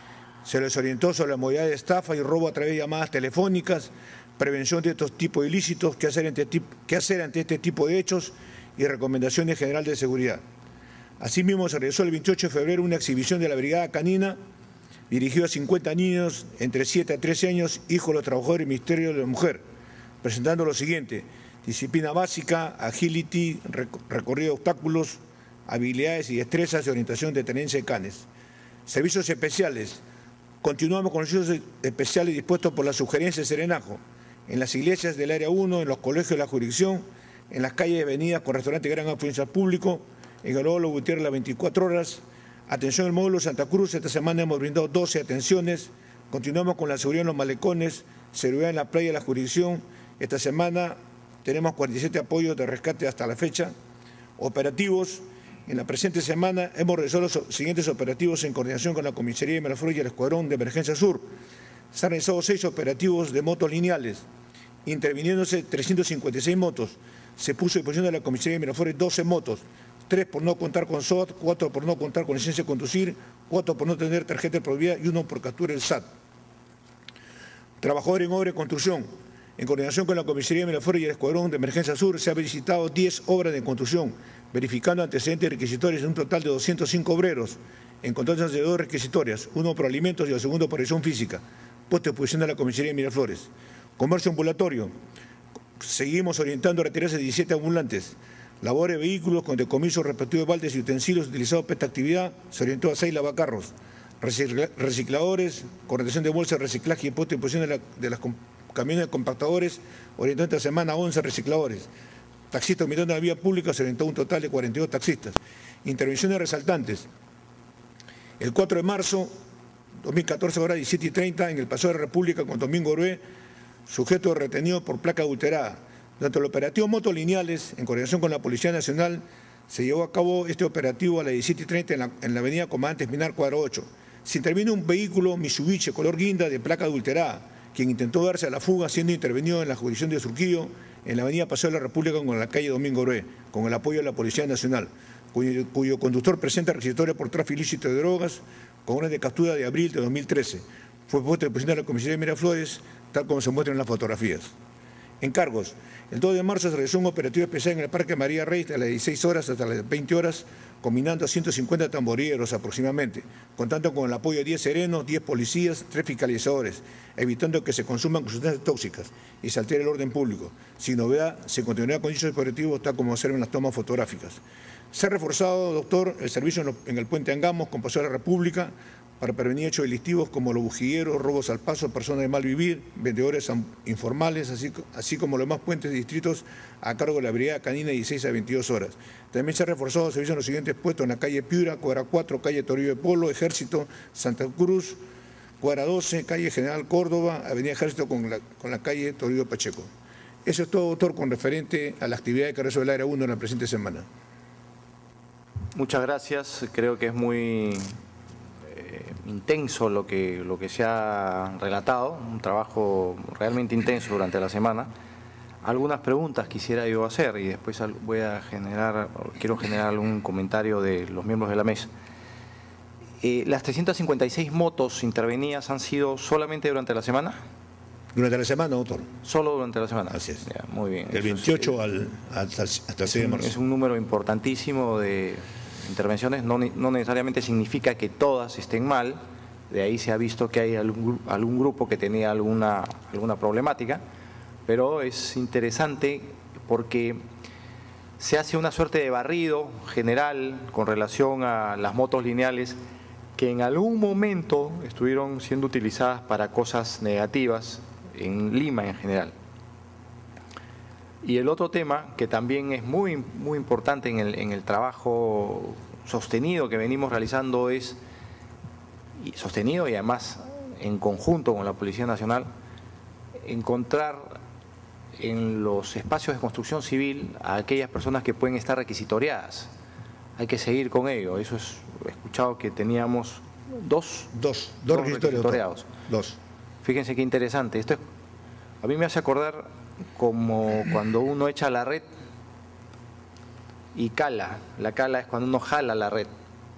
Se les orientó sobre la modalidad de estafa y robo a través de llamadas telefónicas, prevención de estos tipos de ilícitos, qué hacer ante, qué hacer ante este tipo de hechos y recomendaciones generales de seguridad. Asimismo, se realizó el veintiocho de febrero una exhibición de la Brigada Canina dirigida a cincuenta niños entre siete a trece años, hijos de los trabajadores del Ministerio de la Mujer, presentando lo siguiente: disciplina básica, agility, recorrido de obstáculos, habilidades y destrezas de orientación de tenencia de canes. Servicios especiales. Continuamos con los servicios especiales dispuestos por la sugerencia de Serenajo, en las iglesias del área uno, en los colegios de la jurisdicción, en las calles y avenidas con restaurantes de gran afluencia al público, en el módulo Gutiérrez las veinticuatro horas. Atención al módulo Santa Cruz, esta semana hemos brindado doce atenciones. Continuamos con la seguridad en los malecones, seguridad en la playa de la jurisdicción. Esta semana tenemos cuarenta y siete apoyos de rescate hasta la fecha. Operativos. En la presente semana hemos realizado los siguientes operativos en coordinación con la Comisaría de Miraflores y el Escuadrón de Emergencia Sur. Se han realizado seis operativos de motos lineales, interviniéndose trescientas cincuenta y seis motos. Se puso a disposición de la Comisaría de Miraflores doce motos, tres por no contar con S O A T, cuatro por no contar con licencia de conducir, cuatro por no tener tarjeta de propiedad y uno por captura del S A T. Trabajadores en obra y construcción. En coordinación con la Comisaría de Miraflores y el Escuadrón de Emergencia Sur, se han visitado diez obras de construcción, verificando antecedentes requisitorios de un total de doscientos cinco obreros, encontrándose de dos requisitorias, uno por alimentos y el segundo por acción física, puesto a disposición de la Comisaría de Miraflores. Comercio ambulatorio. Seguimos orientando a retirarse diecisiete ambulantes. Labor de vehículos con decomiso respectivo de baldes y utensilios utilizados para esta actividad, se orientó a seis lavacarros. Recicladores, coordinación de bolsas de reciclaje y puesto a disposición de, la, de las camiones compactadores, orientó esta semana a once recicladores. Taxistas mirando la vía pública, se orientó un total de cuarenta y dos taxistas. Intervenciones resaltantes. El cuatro de marzo, dos mil catorce, horas diecisiete y treinta, en el Paseo de la República con Domingo Orué, sujeto retenido por placa adulterada. Durante el operativo Motos Lineales, en coordinación con la Policía Nacional, se llevó a cabo este operativo a las diecisiete y treinta en la, en la avenida Comandante Espinar, cuadro ocho. Se intervino un vehículo Mitsubishi color guinda de placa adulterada, quien intentó darse a la fuga siendo intervenido en la jurisdicción de Surquillo, en la avenida Paseo de la República con la calle Domingo Orué, con el apoyo de la Policía Nacional, cuyo, cuyo conductor presenta requisitoria por tráfico ilícito de drogas, con orden de captura de abril de dos mil trece. Fue puesto el presidente de la Comisaría de Miraflores, tal como se muestra en las fotografías. Encargos. El dos de marzo se realizó un operativo especial en el Parque María Rey de las dieciséis horas hasta las veinte horas, combinando a ciento cincuenta tamborilleros aproximadamente, contando con el apoyo de diez serenos, diez policías, tres fiscalizadores, evitando que se consuman sustancias tóxicas y se altere el orden público. Sin novedad, se continuará con dichos operativos tal como observan las tomas fotográficas. Se ha reforzado, doctor, el servicio en el puente Angamos con Paseo de la República para prevenir hechos delictivos como los bujilleros, robos al paso, personas de mal vivir, vendedores informales, así, así como los demás puentes de distritos a cargo de la Brigada Canina de dieciséis a veintidós horas. También se ha reforzado el servicio en los siguientes puestos: en la calle Piura, cuadra cuatro, calle Toribio de Polo, Ejército, Santa Cruz, cuadra doce, calle General Córdoba, avenida Ejército con la, con la calle Toribio Pacheco. Eso es todo, doctor, con referente a la actividad de Carrezo del Área uno en la presente semana. Muchas gracias. Creo que es muy intenso lo que, lo que se ha relatado, un trabajo realmente intenso durante la semana. Algunas preguntas quisiera yo hacer y después voy a generar, quiero generar algún comentario de los miembros de la mesa. Eh, ¿Las trescientas cincuenta y seis motos intervenidas han sido solamente durante la semana? Durante la semana, doctor. Solo durante la semana. Así es. Ya, muy bien. Del veintiocho al, hasta, hasta el seis de marzo. Es un número importantísimo de intervenciones, no, no necesariamente significa que todas estén mal, de ahí se ha visto que hay algún, algún grupo que tenía alguna, alguna problemática, pero es interesante porque se hace una suerte de barrido general con relación a las motos lineales que en algún momento estuvieron siendo utilizadas para cosas negativas en Lima en general. Y el otro tema que también es muy, muy importante en el, en el trabajo sostenido que venimos realizando es y sostenido y además en conjunto con la Policía Nacional, encontrar en los espacios de construcción civil a aquellas personas que pueden estar requisitoriadas. Hay que seguir con ello. Eso es, he escuchado que teníamos dos, dos, dos, dos requisitoriados. Dos. Fíjense qué interesante. Esto es, a mí me hace acordar como cuando uno echa la red y cala. La cala es cuando uno jala la red.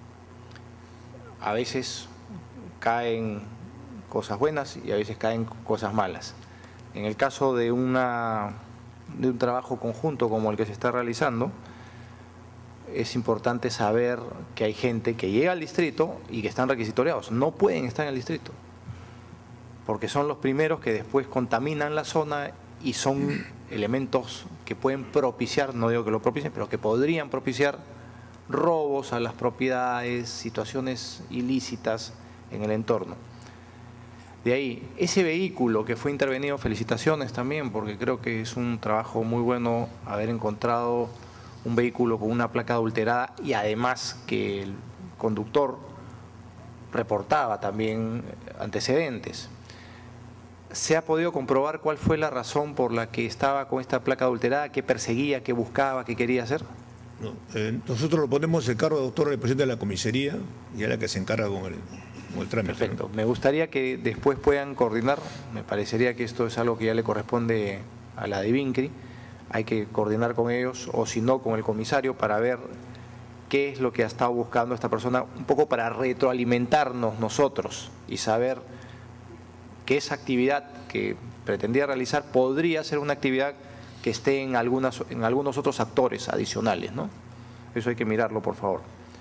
A veces caen cosas buenas y a veces caen cosas malas. En el caso de, una, de un trabajo conjunto como el que se está realizando, es importante saber que hay gente que llega al distrito y que están requisitoriados. No pueden estar en el distrito, porque son los primeros que después contaminan la zona y son elementos que pueden propiciar, no digo que lo propicien, pero que podrían propiciar robos a las propiedades, situaciones ilícitas en el entorno. De ahí, ese vehículo que fue intervenido, felicitaciones también, porque creo que es un trabajo muy bueno haber encontrado un vehículo con una placa adulterada y además que el conductor reportaba también antecedentes. ¿Se ha podido comprobar cuál fue la razón por la que estaba con esta placa adulterada? ¿Qué perseguía, qué buscaba, qué quería hacer? No, eh, nosotros lo ponemos el cargo de doctor representante de la comisaría y es la que se encarga con el, con el trámite. Perfecto. Me gustaría que después puedan coordinar. Me parecería que esto es algo que ya le corresponde a la de Vincri. Hay que coordinar con ellos o si no con el comisario para ver qué es lo que ha estado buscando esta persona, un poco para retroalimentarnos nosotros y saber que esa actividad que pretendía realizar podría ser una actividad que esté en, algunas, en algunos otros actores adicionales, ¿no? Eso hay que mirarlo, por favor.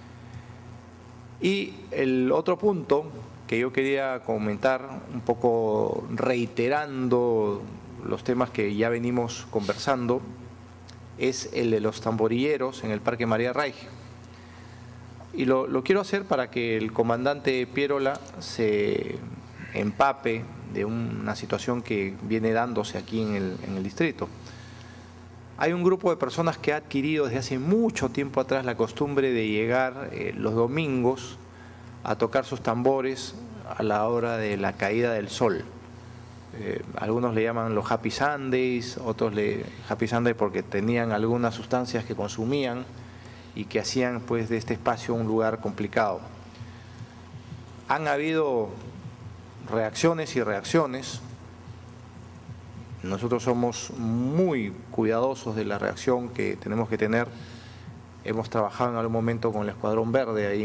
Y el otro punto que yo quería comentar, un poco reiterando los temas que ya venimos conversando, es el de los tamborilleros en el Parque María Reig. Y lo, lo quiero hacer para que el comandante Pierola se empape de una situación que viene dándose aquí en el, en el distrito. Hay un grupo de personas que ha adquirido desde hace mucho tiempo atrás la costumbre de llegar eh, los domingos a tocar sus tambores a la hora de la caída del sol. Eh, algunos le llaman los Happy Sundays, otros le Happy Sunday porque tenían algunas sustancias que consumían y que hacían pues de este espacio un lugar complicado. Han habido reacciones y reacciones. Nosotros somos muy cuidadosos de la reacción que tenemos que tener. Hemos trabajado en algún momento con el Escuadrón Verde ahí.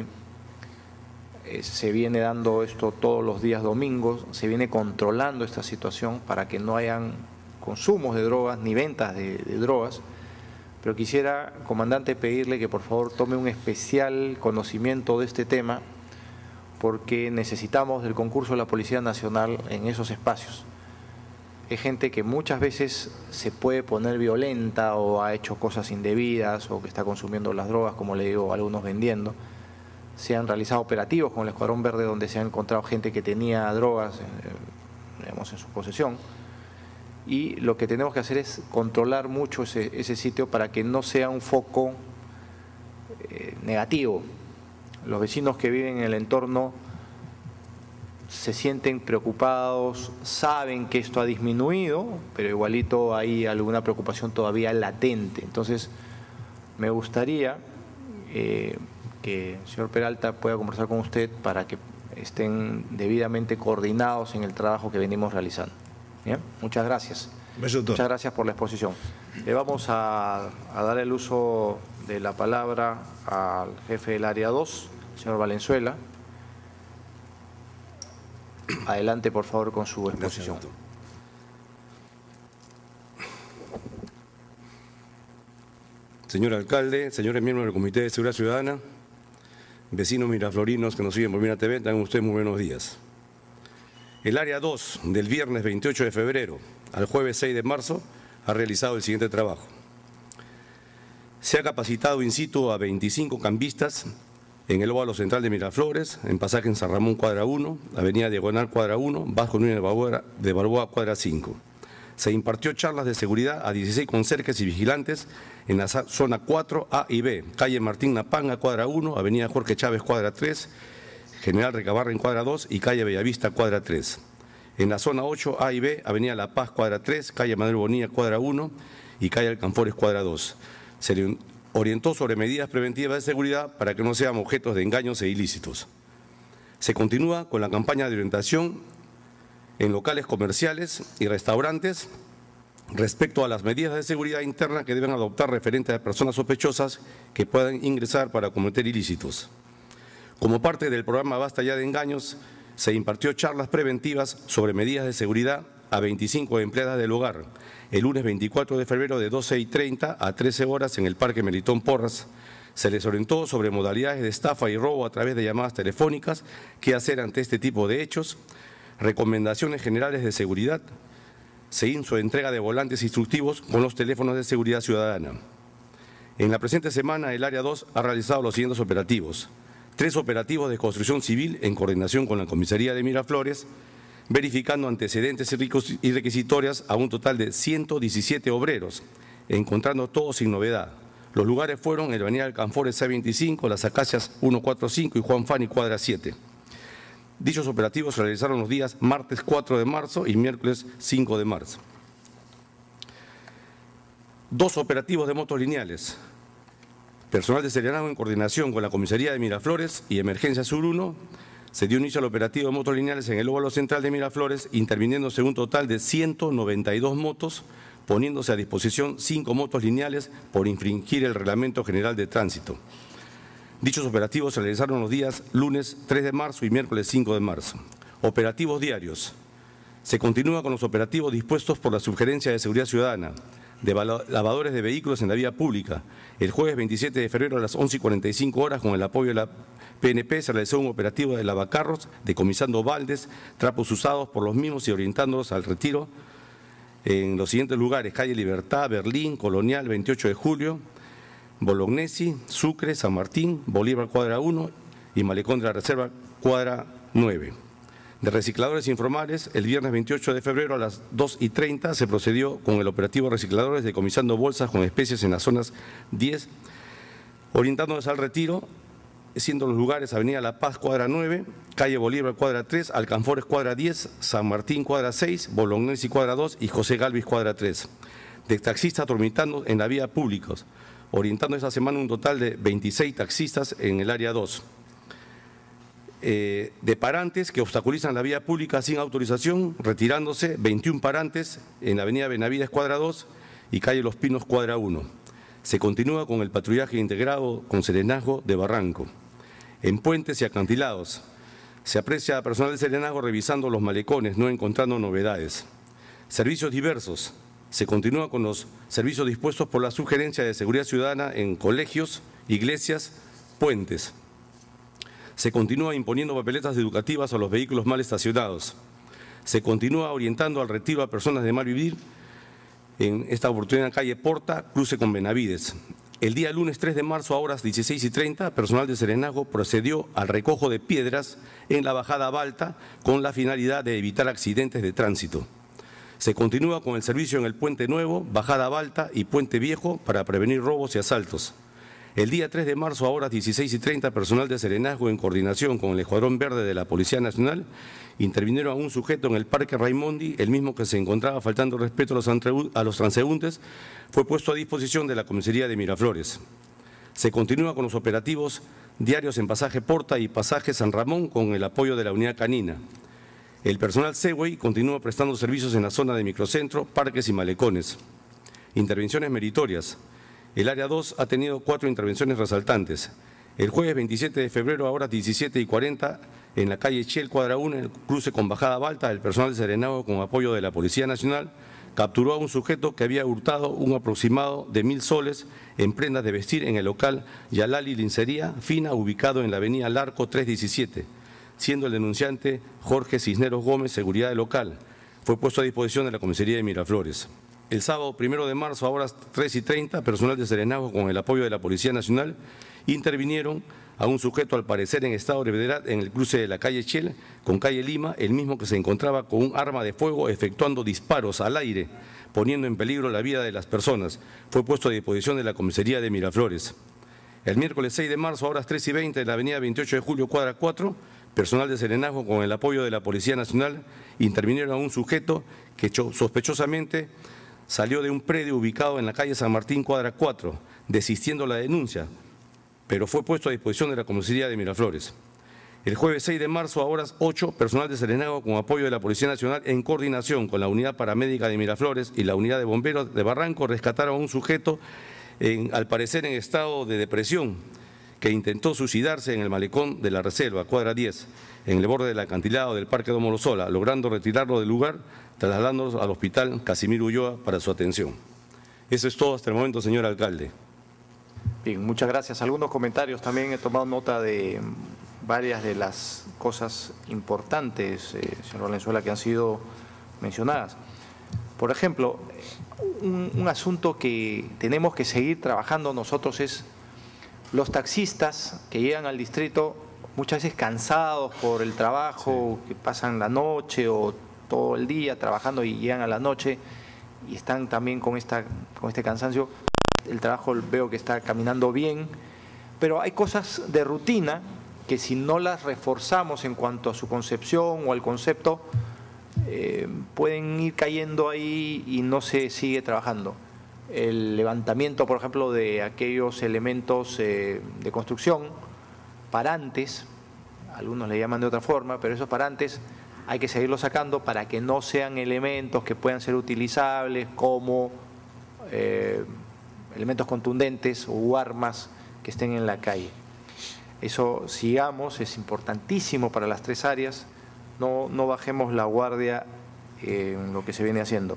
Eh, se viene dando esto todos los días domingos, se viene controlando esta situación para que no hayan consumos de drogas ni ventas de, de drogas. Pero quisiera, comandante, pedirle que por favor tome un especial conocimiento de este tema porque necesitamos del concurso de la Policía Nacional en esos espacios. Es gente que muchas veces se puede poner violenta o ha hecho cosas indebidas o que está consumiendo las drogas, como le digo, algunos vendiendo. Se han realizado operativos con el Escuadrón Verde donde se ha encontrado gente que tenía drogas eh, digamos, en su posesión. Y lo que tenemos que hacer es controlar mucho ese, ese sitio para que no sea un foco eh, negativo. Los vecinos que viven en el entorno se sienten preocupados, saben que esto ha disminuido, pero igualito hay alguna preocupación todavía latente. Entonces, me gustaría eh, que el señor Peralta pueda conversar con usted para que estén debidamente coordinados en el trabajo que venimos realizando. ¿Bien? Muchas gracias. Muchas gracias por la exposición. Le vamos a, a dar el uso de la palabra al jefe del área dos, señor Valenzuela. Adelante, por favor, con su exposición. Gracias, señor alcalde, señores miembros del Comité de Seguridad Ciudadana, vecinos miraflorinos que nos siguen por Mira T V, tengan ustedes muy buenos días. El área dos del viernes veintiocho de febrero al jueves seis de marzo ha realizado el siguiente trabajo. Se ha capacitado in situ a veinticinco cambistas en el óvalo central de Miraflores, en pasaje en San Ramón cuadra uno, avenida Diagonal cuadra uno, Vasco Núñez de Balboa, de Balboa cuadra cinco. Se impartió charlas de seguridad a dieciséis conserjes y vigilantes en la zona cuatro A y B, calle Martín Napanga cuadra uno, avenida Jorge Chávez cuadra tres, General Recabarren, cuadra dos, y calle Bellavista, cuadra tres. En la zona ocho, A y B, avenida La Paz, cuadra tres, calle Manuel Bonilla, cuadra uno, y calle Alcanfores, cuadra dos. Se le orientó sobre medidas preventivas de seguridad para que no sean objetos de engaños e ilícitos. Se continúa con la campaña de orientación en locales comerciales y restaurantes respecto a las medidas de seguridad interna que deben adoptar referente a personas sospechosas que puedan ingresar para cometer ilícitos. Como parte del programa Basta ya de engaños, se impartió charlas preventivas sobre medidas de seguridad a veinticinco empleadas del hogar, el lunes veinticuatro de febrero de doce y treinta a trece horas en el Parque Melitón Porras. Se les orientó sobre modalidades de estafa y robo a través de llamadas telefónicas, qué hacer ante este tipo de hechos, recomendaciones generales de seguridad. Se hizo entrega de volantes instructivos con los teléfonos de seguridad ciudadana. En la presente semana, el Área dos ha realizado los siguientes operativos. Tres operativos de construcción civil en coordinación con la Comisaría de Miraflores, verificando antecedentes y requisitorias a un total de ciento diecisiete obreros, encontrando todos sin novedad. Los lugares fueron en la avenida Alcanfores C veinticinco, Las Acacias ciento cuarenta y cinco y Juan Fani, cuadra siete. Dichos operativos se realizaron los días martes cuatro de marzo y miércoles cinco de marzo. Dos operativos de motos lineales. Personal de Serenazgo en coordinación con la Comisaría de Miraflores y Emergencia Sur uno, se dio inicio al operativo de motos lineales en el óvalo central de Miraflores, interviniéndose un total de ciento noventa y dos motos, poniéndose a disposición cinco motos lineales por infringir el Reglamento General de Tránsito. Dichos operativos se realizaron los días lunes tres de marzo y miércoles cinco de marzo. Operativos diarios. Se continúa con los operativos dispuestos por la Subgerencia de Seguridad Ciudadana, de lavadores de vehículos en la vía pública. El jueves veintisiete de febrero a las once y cuarenta y cinco horas, con el apoyo de la P N P, se realizó un operativo de lavacarros, decomisando baldes, trapos usados por los mismos y orientándolos al retiro en los siguientes lugares: calle Libertad, Berlín, Colonial, veintiocho de julio, Bolognesi, Sucre, San Martín, Bolívar, cuadra uno, y Malecón de la Reserva, cuadra nueve. De recicladores informales, el viernes veintiocho de febrero a las dos y treinta se procedió con el operativo recicladores, decomisando bolsas con especies en las zonas diez, orientándonos al retiro, siendo los lugares avenida La Paz, cuadra nueve, calle Bolívar, cuadra tres, Alcanfores, cuadra diez, San Martín, cuadra seis, Bolognesi, cuadra dos y José Galvis, cuadra tres. De taxistas dormitando en la vía pública, orientando esta semana un total de veintiséis taxistas en el área dos. Eh, de parantes que obstaculizan la vía pública sin autorización, retirándose veintiún parantes en la avenida Benavides, cuadra dos y calle Los Pinos, cuadra uno. Se continúa con el patrullaje integrado con Serenazgo de Barranco. En puentes y acantilados, se aprecia a personal de Serenazgo revisando los malecones, no encontrando novedades. Servicios diversos. Se continúa con los servicios dispuestos por la Subgerencia de Seguridad Ciudadana en colegios, iglesias, puentes. Se continúa imponiendo papeletas educativas a los vehículos mal estacionados. Se continúa orientando al retiro a personas de mal vivir, en esta oportunidad calle Porta, cruce con Benavides. El día lunes tres de marzo a horas dieciséis y treinta, personal de Serenazgo procedió al recojo de piedras en la bajada Balta con la finalidad de evitar accidentes de tránsito. Se continúa con el servicio en el Puente Nuevo, bajada Balta y Puente Viejo para prevenir robos y asaltos. El día tres de marzo a horas dieciséis y treinta, personal de Serenazgo en coordinación con el Escuadrón Verde de la Policía Nacional intervinieron a un sujeto en el Parque Raimondi, el mismo que se encontraba faltando respeto a los, a los transeúntes, fue puesto a disposición de la Comisaría de Miraflores. Se continúa con los operativos diarios en Pasaje Porta y Pasaje San Ramón con el apoyo de la Unidad Canina. El personal Segway continúa prestando servicios en la zona de microcentro, parques y malecones. Intervenciones meritorias. El área dos ha tenido cuatro intervenciones resaltantes. El jueves veintisiete de febrero a horas diecisiete y cuarenta, en la calle Chel, cuadra uno, en el cruce con bajada Balta, el personal de Serenazgo con apoyo de la Policía Nacional capturó a un sujeto que había hurtado un aproximado de mil soles en prendas de vestir en el local Yalali Lincería Fina, ubicado en la avenida Larco trescientos diecisiete, siendo el denunciante Jorge Cisneros Gómez, seguridad del local. Fue puesto a disposición de la Comisaría de Miraflores. El sábado primero de marzo a horas tres y treinta, personal de Serenazgo con el apoyo de la Policía Nacional intervinieron a un sujeto al parecer en estado de ebriedad en el cruce de la calle Chel con calle Lima, el mismo que se encontraba con un arma de fuego efectuando disparos al aire, poniendo en peligro la vida de las personas. Fue puesto a disposición de la Comisaría de Miraflores. El miércoles seis de marzo a horas tres y veinte en la avenida veintiocho de julio, cuadra cuatro, personal de Serenazgo, con el apoyo de la Policía Nacional, intervinieron a un sujeto que sospechosamente salió de un predio ubicado en la calle San Martín, cuadra cuatro, desistiendo la denuncia, pero fue puesto a disposición de la comisaría de Miraflores. El jueves seis de marzo a horas ocho, personal de Serenazgo con apoyo de la Policía Nacional en coordinación con la Unidad Paramédica de Miraflores y la Unidad de Bomberos de Barranco rescataron a un sujeto, en, al parecer en estado de depresión, que intentó suicidarse en el malecón de la Reserva, cuadra diez, en el borde del acantilado del Parque Domorosola, logrando retirarlo del lugar, trasladándolo al Hospital Casimiro Ulloa para su atención. Eso es todo hasta el momento, señor alcalde. Bien, muchas gracias. Algunos comentarios. También he tomado nota de varias de las cosas importantes, eh, señor Valenzuela, que han sido mencionadas. Por ejemplo, un, un asunto que tenemos que seguir trabajando nosotros es los taxistas que llegan al distrito muchas veces cansados por el trabajo, sí, que pasan la noche o todo el día trabajando y llegan a la noche y están también con, esta, con este cansancio. El trabajo veo que está caminando bien, pero hay cosas de rutina que si no las reforzamos en cuanto a su concepción o al concepto, eh, pueden ir cayendo ahí y no se sigue trabajando. El levantamiento, por ejemplo, de aquellos elementos eh, de construcción, parantes, algunos le llaman de otra forma, pero esos parantes hay que seguirlos sacando para que no sean elementos que puedan ser utilizables como eh, elementos contundentes o armas que estén en la calle. Eso sigamos, es importantísimo para las tres áreas, no, no bajemos la guardia en lo que se viene haciendo.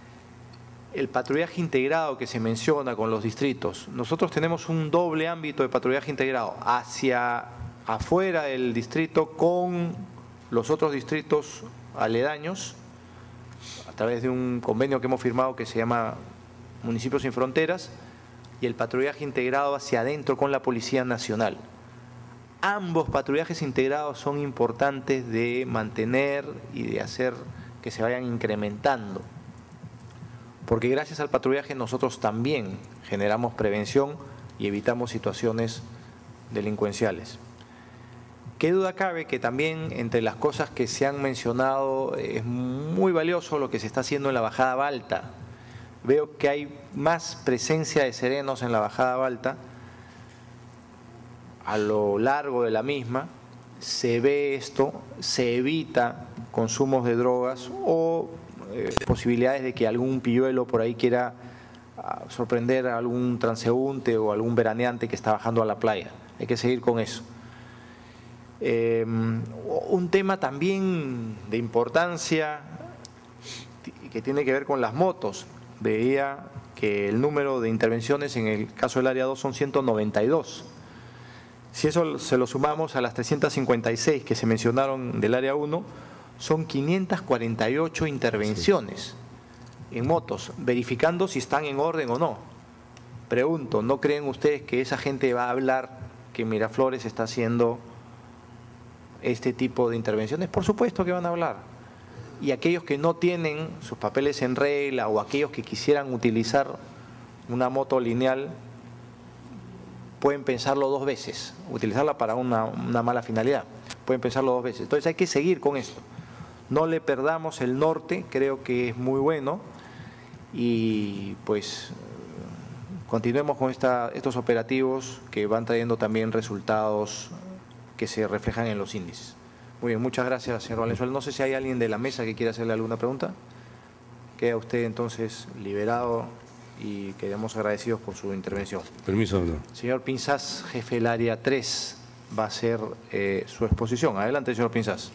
El patrullaje integrado que se menciona con los distritos, nosotros tenemos un doble ámbito de patrullaje integrado, hacia afuera del distrito con los otros distritos aledaños, a través de un convenio que hemos firmado que se llama Municipios Sin Fronteras, y el patrullaje integrado hacia adentro con la Policía Nacional. Ambos patrullajes integrados son importantes de mantener y de hacer que se vayan incrementando, porque gracias al patrullaje nosotros también generamos prevención y evitamos situaciones delincuenciales. Qué duda cabe que también entre las cosas que se han mencionado es muy valioso lo que se está haciendo en la Bajada Balta. Veo que hay más presencia de serenos en la Bajada Balta. A lo largo de la misma se ve esto, se evita consumos de drogas o eh, posibilidades de que algún pilluelo por ahí quiera ah, sorprender a algún transeúnte o algún veraneante que está bajando a la playa. Hay que seguir con eso. Eh, un tema también de importancia que tiene que ver con las motos. Veía que el número de intervenciones en el caso del área dos son ciento noventa y dos. Si eso se lo sumamos a las trescientas cincuenta y seis que se mencionaron del área uno, son quinientas cuarenta y ocho intervenciones en motos, verificando si están en orden o no. Pregunto, ¿no creen ustedes que esa gente va a hablar que Miraflores está haciendo este tipo de intervenciones? Por supuesto que van a hablar. Y aquellos que no tienen sus papeles en regla o aquellos que quisieran utilizar una moto lineal pueden pensarlo dos veces, utilizarla para una, una mala finalidad, pueden pensarlo dos veces. Entonces hay que seguir con esto, no le perdamos el norte, creo que es muy bueno y pues continuemos con esta, estos operativos que van trayendo también resultados que se reflejan en los índices. Muy bien, muchas gracias, señor Valenzuela. No sé si hay alguien de la mesa que quiera hacerle alguna pregunta. Queda usted entonces liberado y quedamos agradecidos por su intervención. Permiso, doctor. Señor Pinzás, jefe del área tres, va a hacer eh, su exposición. Adelante, señor Pinzás.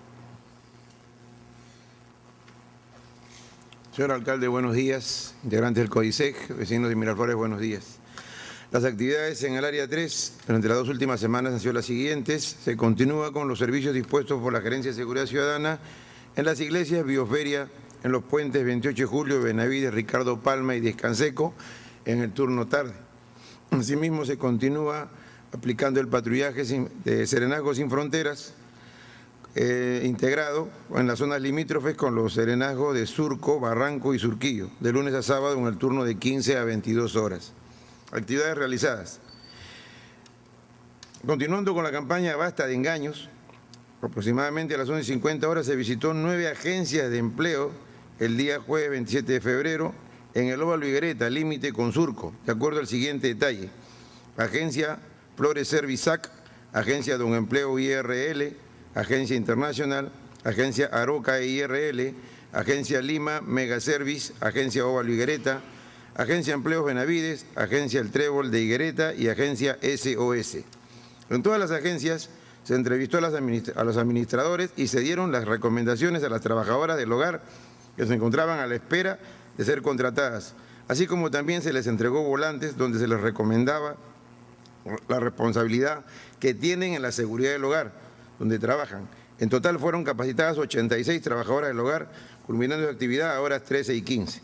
Señor alcalde, buenos días. Integrantes del CODISEC, vecinos de Miraflores, buenos días. Las actividades en el área tres durante las dos últimas semanas han sido las siguientes. Se continúa con los servicios dispuestos por la Gerencia de Seguridad Ciudadana en las iglesias Bioferia, en los puentes veintiocho de julio, Benavides, Ricardo Palma y Descanseco en el turno tarde. Asimismo, se continúa aplicando el patrullaje de Serenazgo Sin Fronteras, eh, integrado en las zonas limítrofes con los serenazgos de Surco, Barranco y Surquillo, de lunes a sábado en el turno de quince a veintidós horas. Actividades realizadas. Continuando con la campaña Basta de Engaños, aproximadamente a las once y cincuenta horas, se visitó nueve agencias de empleo el día jueves veintisiete de febrero en el Óvalo Higuereta, límite con Surco, de acuerdo al siguiente detalle. Agencia Flores Servisac, Agencia Don Empleo I R L, Agencia Internacional, Agencia Aroca I R L, Agencia Lima Mega Service, Agencia Óvalo Higuereta, Agencia Empleos Benavides, Agencia El Trébol de Higuereta y Agencia S O S. En todas las agencias se entrevistó a, las administra- a los administradores y se dieron las recomendaciones a las trabajadoras del hogar que se encontraban a la espera de ser contratadas, así como también se les entregó volantes donde se les recomendaba la responsabilidad que tienen en la seguridad del hogar, donde trabajan. En total fueron capacitadas ochenta y seis trabajadoras del hogar, culminando su actividad a horas trece y quince.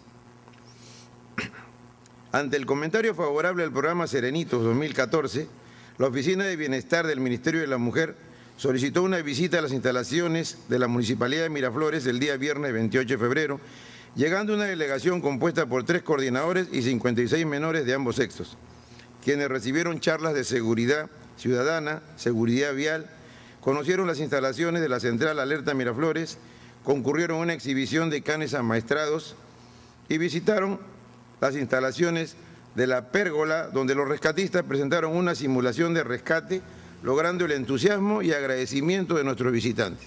Ante el comentario favorable al programa Serenitos dos mil catorce, la Oficina de Bienestar del Ministerio de la Mujer solicitó una visita a las instalaciones de la Municipalidad de Miraflores el día viernes veintiocho de febrero, llegando una delegación compuesta por tres coordinadores y cincuenta y seis menores de ambos sexos, quienes recibieron charlas de seguridad ciudadana, seguridad vial, conocieron las instalaciones de la Central Alerta Miraflores, concurrieron a una exhibición de canes amaestrados y visitaron las instalaciones de la pérgola, donde los rescatistas presentaron una simulación de rescate, logrando el entusiasmo y agradecimiento de nuestros visitantes.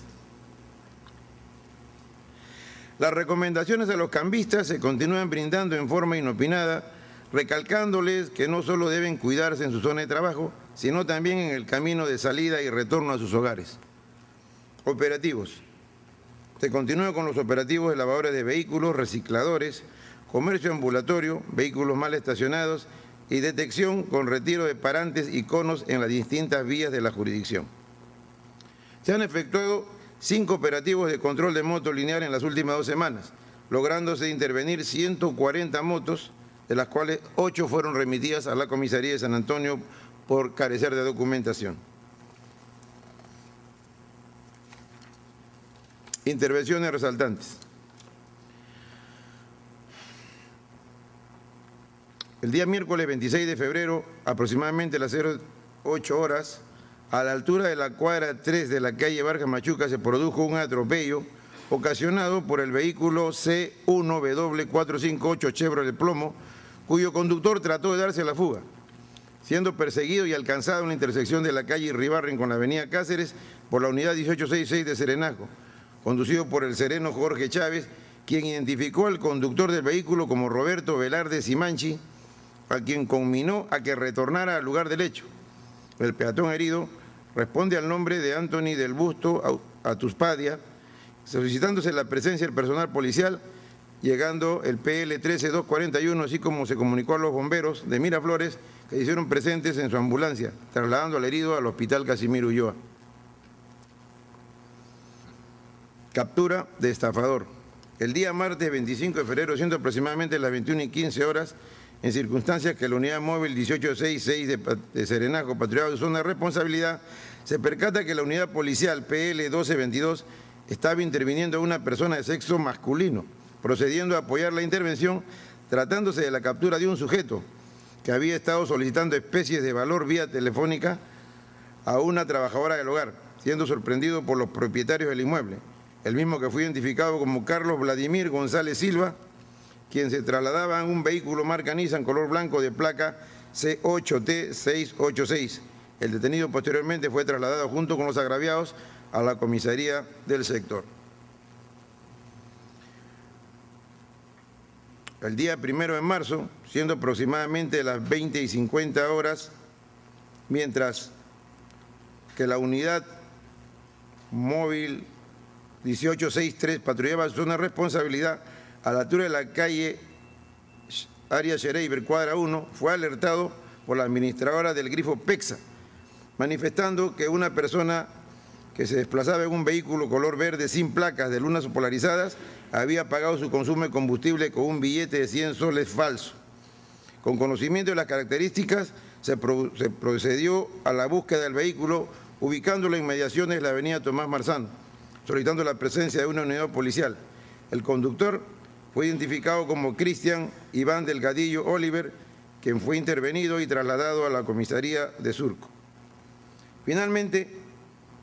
Las recomendaciones a los cambistas se continúan brindando en forma inopinada, recalcándoles que no solo deben cuidarse en su zona de trabajo, sino también en el camino de salida y retorno a sus hogares. Operativos. Se continúa con los operativos de lavadores de vehículos, recicladores, comercio ambulatorio, vehículos mal estacionados y detección con retiro de parantes y conos en las distintas vías de la jurisdicción. Se han efectuado cinco operativos de control de moto lineal en las últimas dos semanas, lográndose intervenir ciento cuarenta motos, de las cuales ocho fueron remitidas a la comisaría de San Antonio por carecer de documentación. Intervenciones resaltantes. El día miércoles veintiséis de febrero, aproximadamente a las ocho horas, a la altura de la cuadra tres de la calle Vargas Machuca se produjo un atropello ocasionado por el vehículo C uno W cuatro cinco ocho Chevrolet Plomo, cuyo conductor trató de darse a la fuga, siendo perseguido y alcanzado en la intersección de la calle Ribarren con la avenida Cáceres por la unidad dieciocho sesenta y seis de Serenazgo, conducido por el sereno Jorge Chávez, quien identificó al conductor del vehículo como Roberto Velarde Simanchi, a quien conminó a que retornara al lugar del hecho. El peatón herido responde al nombre de Anthony del Busto Atuspadia, solicitándose la presencia del personal policial, llegando el P L trece dos cuarenta y uno, así como se comunicó a los bomberos de Miraflores, que se hicieron presentes en su ambulancia, trasladando al herido al Hospital Casimiro Ulloa. Captura de estafador. El día martes veinticinco de febrero, siendo aproximadamente las veintiuna y quince horas, en circunstancias que la unidad móvil dieciocho sesenta y seis de, de Serenazgo, patrullado de zona de responsabilidad, se percata que la unidad policial P L doce veintidós estaba interviniendo a una persona de sexo masculino, procediendo a apoyar la intervención, tratándose de la captura de un sujeto que había estado solicitando especies de valor vía telefónica a una trabajadora del hogar, siendo sorprendido por los propietarios del inmueble, el mismo que fue identificado como Carlos Vladimir González Silva, quien se trasladaba en un vehículo marca Nissan color blanco de placa C ocho T seiscientos ochenta y seis. El detenido posteriormente fue trasladado junto con los agraviados a la comisaría del sector. El día primero de marzo, siendo aproximadamente las veinte y cincuenta horas, mientras que la unidad móvil dieciocho sesenta y tres patrullaba su zona de responsabilidad, a la altura de la calle Arias Schereiber, cuadra uno, fue alertado por la administradora del grifo Pexa, manifestando que una persona que se desplazaba en un vehículo color verde sin placas de lunas polarizadas había pagado su consumo de combustible con un billete de cien soles falso. Con conocimiento de las características, se, pro, se procedió a la búsqueda del vehículo, ubicándolo en inmediaciones de la avenida Tomás Marzano, solicitando la presencia de una unidad policial. El conductor fue identificado como Cristian Iván Delgadillo Oliver, quien fue intervenido y trasladado a la comisaría de Surco. Finalmente,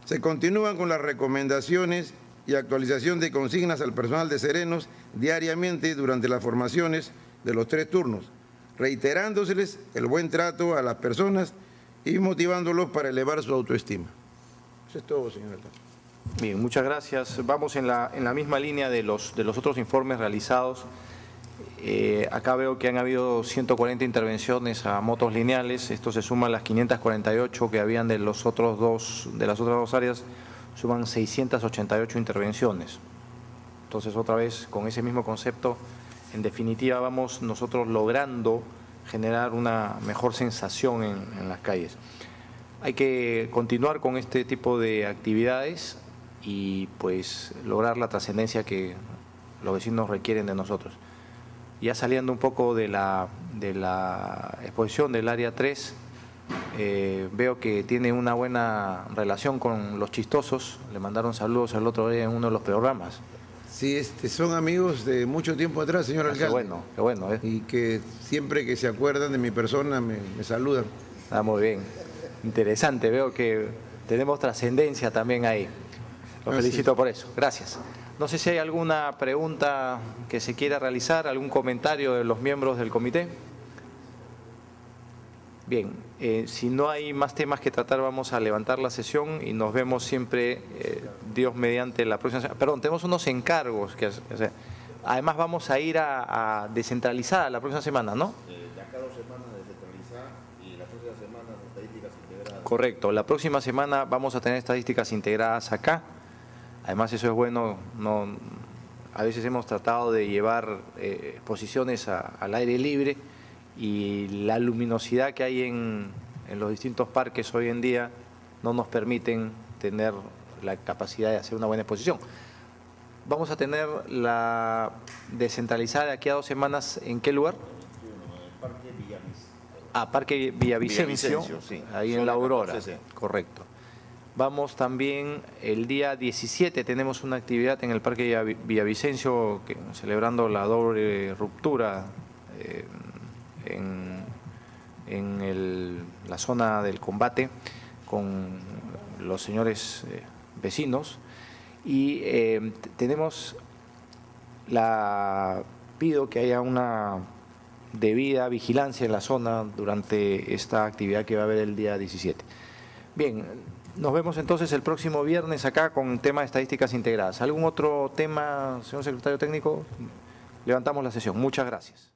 Se continúan con las recomendaciones y actualización de consignas al personal de serenos diariamente durante las formaciones de los tres turnos, reiterándoseles el buen trato a las personas y motivándolos para elevar su autoestima. Eso es todo, señor alcalde. Bien, muchas gracias. Vamos en la, en la misma línea de los, de los otros informes realizados. Eh, acá veo que han habido ciento cuarenta intervenciones a motos lineales. Esto se suma a las quinientas cuarenta y ocho que habían de, los otros dos, de las otras dos áreas. Suman seiscientas ochenta y ocho intervenciones. Entonces, otra vez, con ese mismo concepto, en definitiva, vamos nosotros logrando generar una mejor sensación en, en las calles. Hay que continuar con este tipo de actividades y pues lograr la trascendencia que los vecinos requieren de nosotros. Ya saliendo un poco de la, de la exposición del área tres, eh, veo que tiene una buena relación con los chistosos. Le mandaron saludos el otro día en uno de los programas. Sí, este, son amigos de mucho tiempo atrás, señor alcalde. Qué bueno, qué bueno. ¿eh? Y que siempre que se acuerdan de mi persona me, me saludan. Ah, muy bien. Interesante, veo que tenemos trascendencia también ahí. Los felicito por eso. Gracias. No sé si hay alguna pregunta que se quiera realizar, algún comentario de los miembros del comité. Bien, eh, si no hay más temas que tratar, vamos a levantar la sesión y nos vemos siempre, eh, Dios mediante, la próxima semana. Perdón, tenemos unos encargos. que o sea, Además vamos a ir a, a descentralizar la próxima semana, ¿no? Eh, de acá dos semanas descentralizar y la próxima semana estadísticas integradas. Correcto, la próxima semana vamos a tener estadísticas integradas acá. Además eso es bueno, no, a veces hemos tratado de llevar eh, exposiciones a, al aire libre y la luminosidad que hay en, en los distintos parques hoy en día no nos permiten tener la capacidad de hacer una buena exposición. Vamos a tener la descentralizada de aquí a dos semanas, ¿en qué lugar? Parque Villavicencio. Ah, Parque Villavicencio, Villavicencio, sí. ahí en La Aurora, correcto. Vamos también el día diecisiete, tenemos una actividad en el Parque Villavicencio que, celebrando la doble ruptura eh, en, en el, la zona del combate con los señores eh, vecinos. Y eh, tenemos la, pido que haya una debida vigilancia en la zona durante esta actividad que va a haber el día diecisiete. Bien, nos vemos entonces el próximo viernes acá con un tema de estadísticas integradas. ¿Algún otro tema, señor secretario técnico? Levantamos la sesión. Muchas gracias.